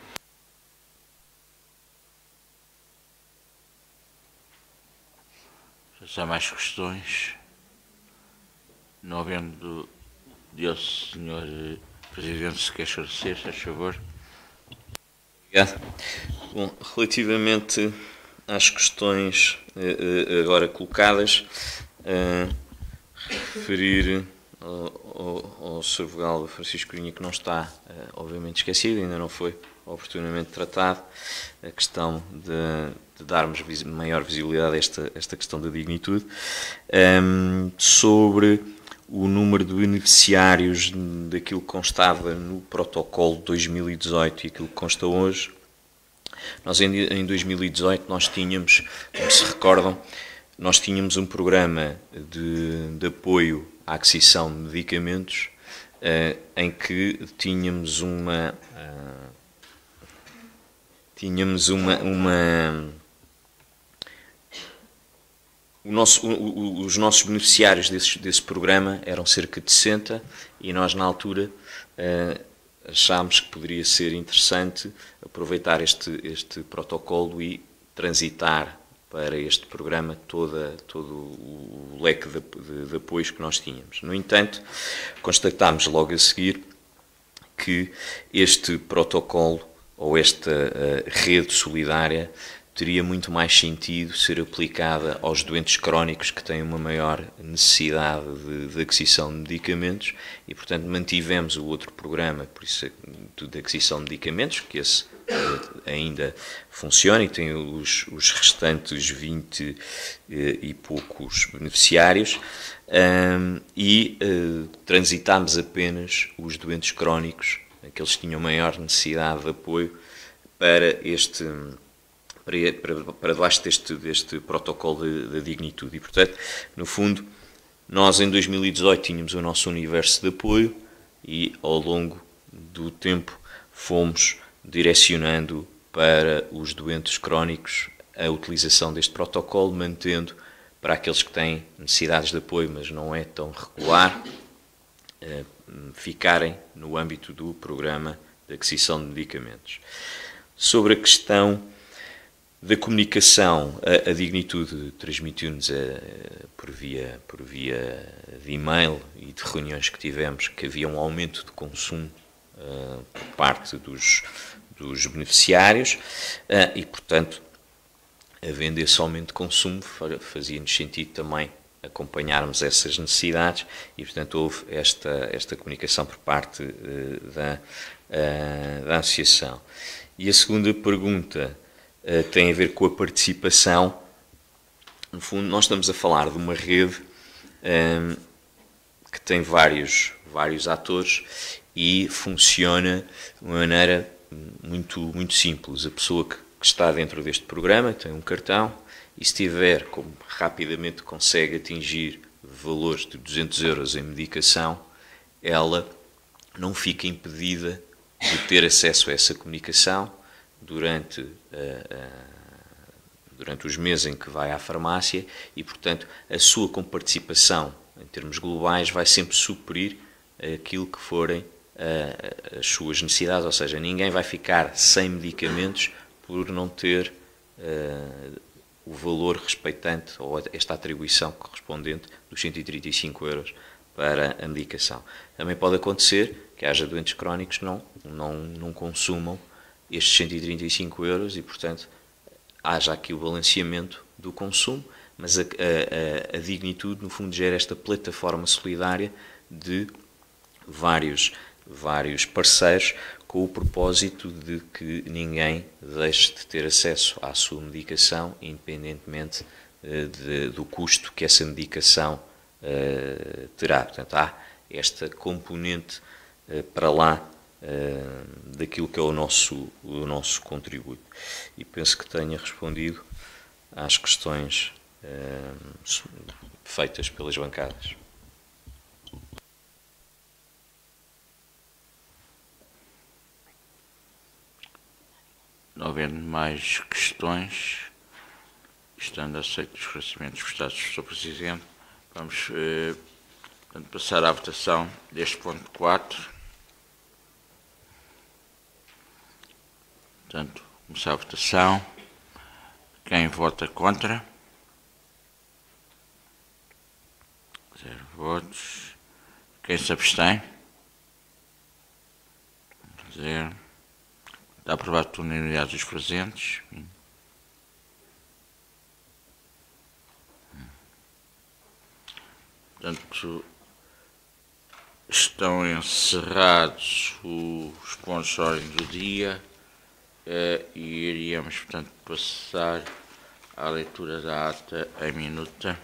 Se há mais questões, não havendo de o senhor Presidente se quer esclarecer, se faz favor. Obrigado. Bom, relativamente às questões uh, agora colocadas, uh, referir ao, ao, ao senhor Vogal Francisco Cunha, que não está, uh, obviamente, esquecido, ainda não foi oportunamente tratado, a questão de, de darmos vis, maior visibilidade a esta, esta questão da dignitude, um, sobre o número de beneficiários daquilo que constava no protocolo de dois mil e dezoito e aquilo que consta hoje. Nós em, em dois mil e dezoito nós tínhamos, como se recordam, nós tínhamos um programa de, de apoio à aquisição de medicamentos uh, em que tínhamos uma uh, tínhamos uma, uma o nosso, o, o, os nossos beneficiários desse, desse programa eram cerca de sessenta e nós na altura uh, achámos que poderia ser interessante aproveitar este, este protocolo e transitar para este programa toda, todo o leque de, de, de apoios que nós tínhamos. No entanto, constatámos logo a seguir que este protocolo ou esta uh, rede solidária teria muito mais sentido ser aplicada aos doentes crónicos que têm uma maior necessidade de, de aquisição de medicamentos e, portanto, mantivemos o outro programa, por isso, de aquisição de medicamentos, que esse uh, ainda funciona e tem os, os restantes vinte uh, e poucos beneficiários, um, e uh, transitámos apenas os doentes crónicos, aqueles que tinham maior necessidade de apoio, para este... para, para, para debaixo deste, deste protocolo de, de dignitude. E, portanto, no fundo, nós em dois mil e dezoito tínhamos o nosso universo de apoio e, ao longo do tempo, fomos direcionando para os doentes crónicos a utilização deste protocolo, mantendo para aqueles que têm necessidades de apoio, mas não é tão regular, eh, ficarem no âmbito do programa de aquisição de medicamentos. Sobre a questão da comunicação, a, a Dignitude transmitiu-nos por via, por via de e-mail e de reuniões que tivemos que havia um aumento de consumo uh, por parte dos, dos beneficiários uh, e, portanto, havendo esse aumento de consumo, fazia-nos sentido também acompanharmos essas necessidades e, portanto, houve esta, esta comunicação por parte uh, da, uh, da Associação. E a segunda pergunta uh, tem a ver com a participação. No fundo, nós estamos a falar de uma rede um, que tem vários, vários atores e funciona de uma maneira muito, muito simples. A pessoa que, que está dentro deste programa tem um cartão e, se tiver, como rapidamente consegue atingir valores de duzentos euros em medicação, ela não fica impedida de ter acesso a essa comunicação durante, uh, uh, durante os meses em que vai à farmácia e, portanto, a sua comparticipação em termos globais vai sempre suprir aquilo que forem uh, as suas necessidades, ou seja, ninguém vai ficar sem medicamentos por não ter uh, o valor respeitante ou esta atribuição correspondente dos cento e trinta e cinco euros para a medicação. Também pode acontecer que haja doentes crónicos que não, não, não consumam estes cento e trinta e cinco euros e, portanto, haja aqui o balanceamento do consumo, mas a, a, a Dignitude, no fundo, gera esta plataforma solidária de vários, vários parceiros com o propósito de que ninguém deixe de ter acesso à sua medicação, independentemente uh, de, do custo que essa medicação uh, terá. Portanto, há esta componente uh, para lá uh, daquilo que é o nosso, o nosso contributo. E penso que tenha respondido às questões uh, feitas pelas bancadas. Não havendo mais questões, estando aceitos os esclarecimentos prestados pelo senhor Presidente, vamos eh, portanto, passar à votação deste ponto quatro. Portanto, começar a votação. Quem vota contra? Zero votos. Quem se abstém? Zero. Está aprovado por unanimidade dos presentes. Portanto, estão encerrados os pontos de ordem do dia eh, e iríamos, portanto, passar à leitura da ata em minuta.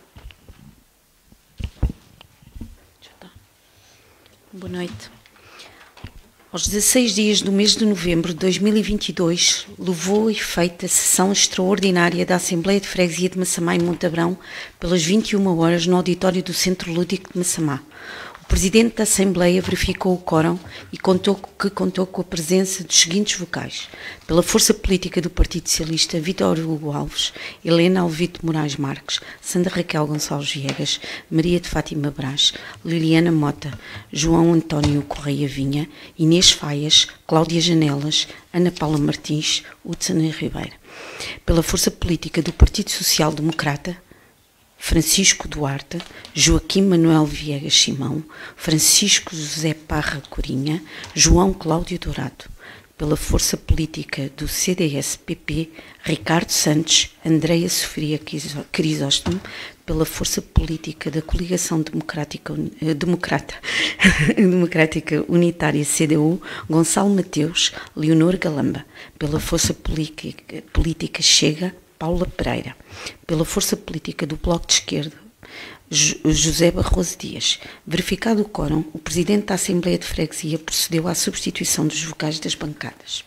Boa noite. Aos dezasseis dias do mês de novembro de dois mil e vinte e dois, levou a efeito a sessão extraordinária da Assembleia de Freguesia de Massamá e Montabrão pelas vinte e uma horas no auditório do Centro Lúdico de Massamá. O Presidente da Assembleia verificou o quórum e contou que contou com a presença dos seguintes vocais: pela força política do Partido Socialista, Vítor Hugo Alves, Helena Alvito Moraes Marques, Sandra Raquel Gonçalves Viegas, Maria de Fátima Brás, Liliana Mota, João António Correia Vinha, Inês Faias, Cláudia Janelas, Ana Paula Martins, Hudson Ribeiro. Pela força política do Partido Social Democrata, Francisco Duarte, Joaquim Manuel Viegas Simão, Francisco José Parra Corinha, João Cláudio Dourado. Pela força política do C D S P P, Ricardo Santos, Andreia Sofia Crisóstomo. Pela força política da Coligação Democrática, Democrata, Democrática Unitária C D U, Gonçalo Mateus, Leonor Galamba. Pela força política, política Chega, Paula Pereira. Pela força política do Bloco de Esquerda, José Barroso Dias. Verificado o quórum, o Presidente da Assembleia de Freguesia procedeu à substituição dos vocais das bancadas.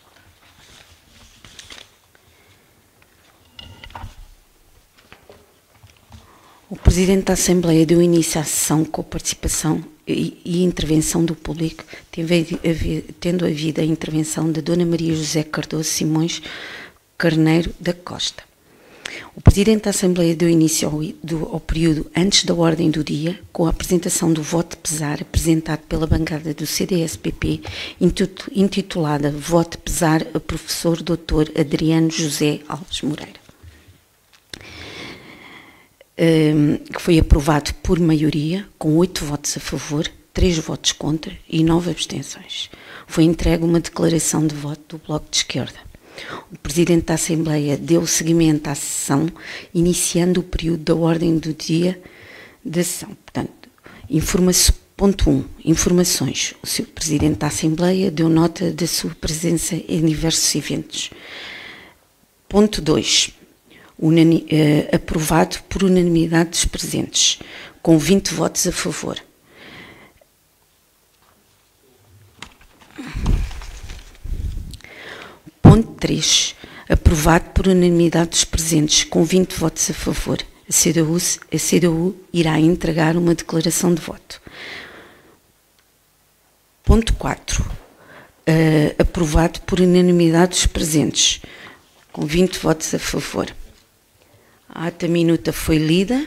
O Presidente da Assembleia deu início à sessão com a participação e, e intervenção do público, tendo havido a intervenção da Dona Maria José Cardoso Simões Carneiro da Costa. O Presidente da Assembleia deu início ao, do, ao período antes da ordem do dia, com a apresentação do voto de pesar apresentado pela bancada do C D S P P, intitulada Voto de pesar a professor doutor Adriano José Alves Moreira, um, que foi aprovado por maioria, com oito votos a favor, três votos contra e nove abstenções. Foi entregue uma declaração de voto do Bloco de Esquerda. O Presidente da Assembleia deu seguimento à sessão, iniciando o período da ordem do dia da sessão. Portanto, informação, ponto um, informações. O senhor Presidente da Assembleia deu nota da sua presença em diversos eventos. Ponto dois, unani, eh, aprovado por unanimidade dos presentes, com vinte votos a favor. Ponto três. Aprovado por unanimidade dos presentes, com vinte votos a favor. A C D U, a C D U irá entregar uma declaração de voto. Ponto quatro. Uh, aprovado por unanimidade dos presentes, com vinte votos a favor. A ata minuta foi lida.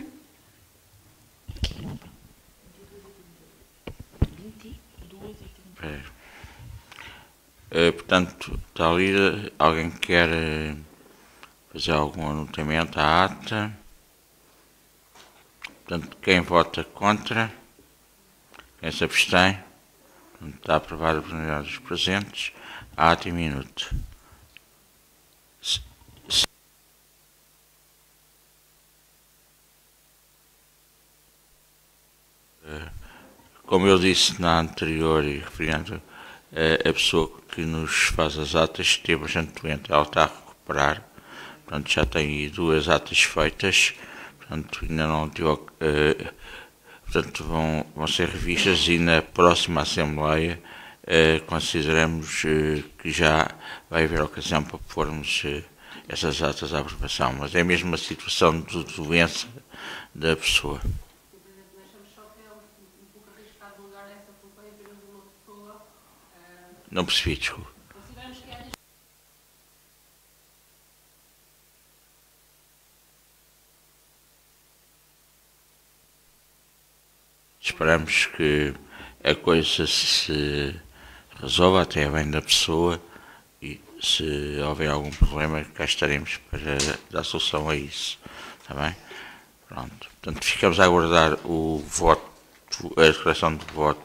Uh, portanto, está lida. Alguém quer uh, fazer algum anotamento à ata? Portanto, quem vota contra? Quem se abstém? Portanto, está aprovado por unanimidade dos presentes. A ata em minuto. Se, se... Uh, como eu disse na anterior e referindo a pessoa que nos faz as atas esteve bastante doente, ela está a recuperar, portanto já tem aí duas atas feitas, portanto ainda não tive, uh, portanto vão, vão ser revistas e na próxima Assembleia uh, consideramos uh, que já vai haver ocasião para pormos uh, essas atas à aprovação, mas é mesmo uma situação de doença da pessoa. Não percebi, desculpa. Esperamos que a coisa se resolva até bem da pessoa e se houver algum problema cá estaremos para dar solução a isso, está bem? Pronto, portanto ficamos a aguardar o voto, a declaração de voto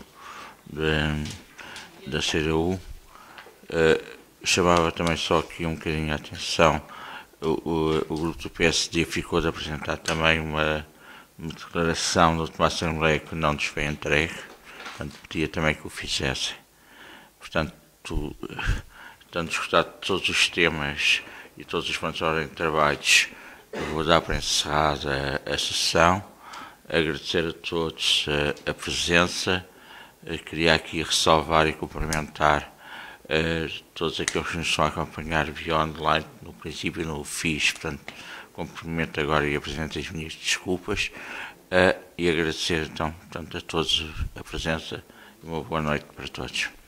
de, da C D U. Uh, chamava também só aqui um bocadinho a atenção, o, o, o grupo do P S D ficou de apresentar também uma uma declaração da última Assembleia que não nos foi entregue, portanto, pedia também que o fizessem. Portanto, estando escutado todos os temas e todos os pontos de ordem de trabalhos, eu vou dar para encerrada a, a sessão, agradecer a todos a, a presença, eu queria aqui ressalvar e cumprimentar uh, todos aqueles que nos estão a acompanhar via online, no princípio não o fiz, portanto, cumprimento agora e apresento as minhas desculpas uh, e agradecer então portanto, a todos a presença e uma boa noite para todos.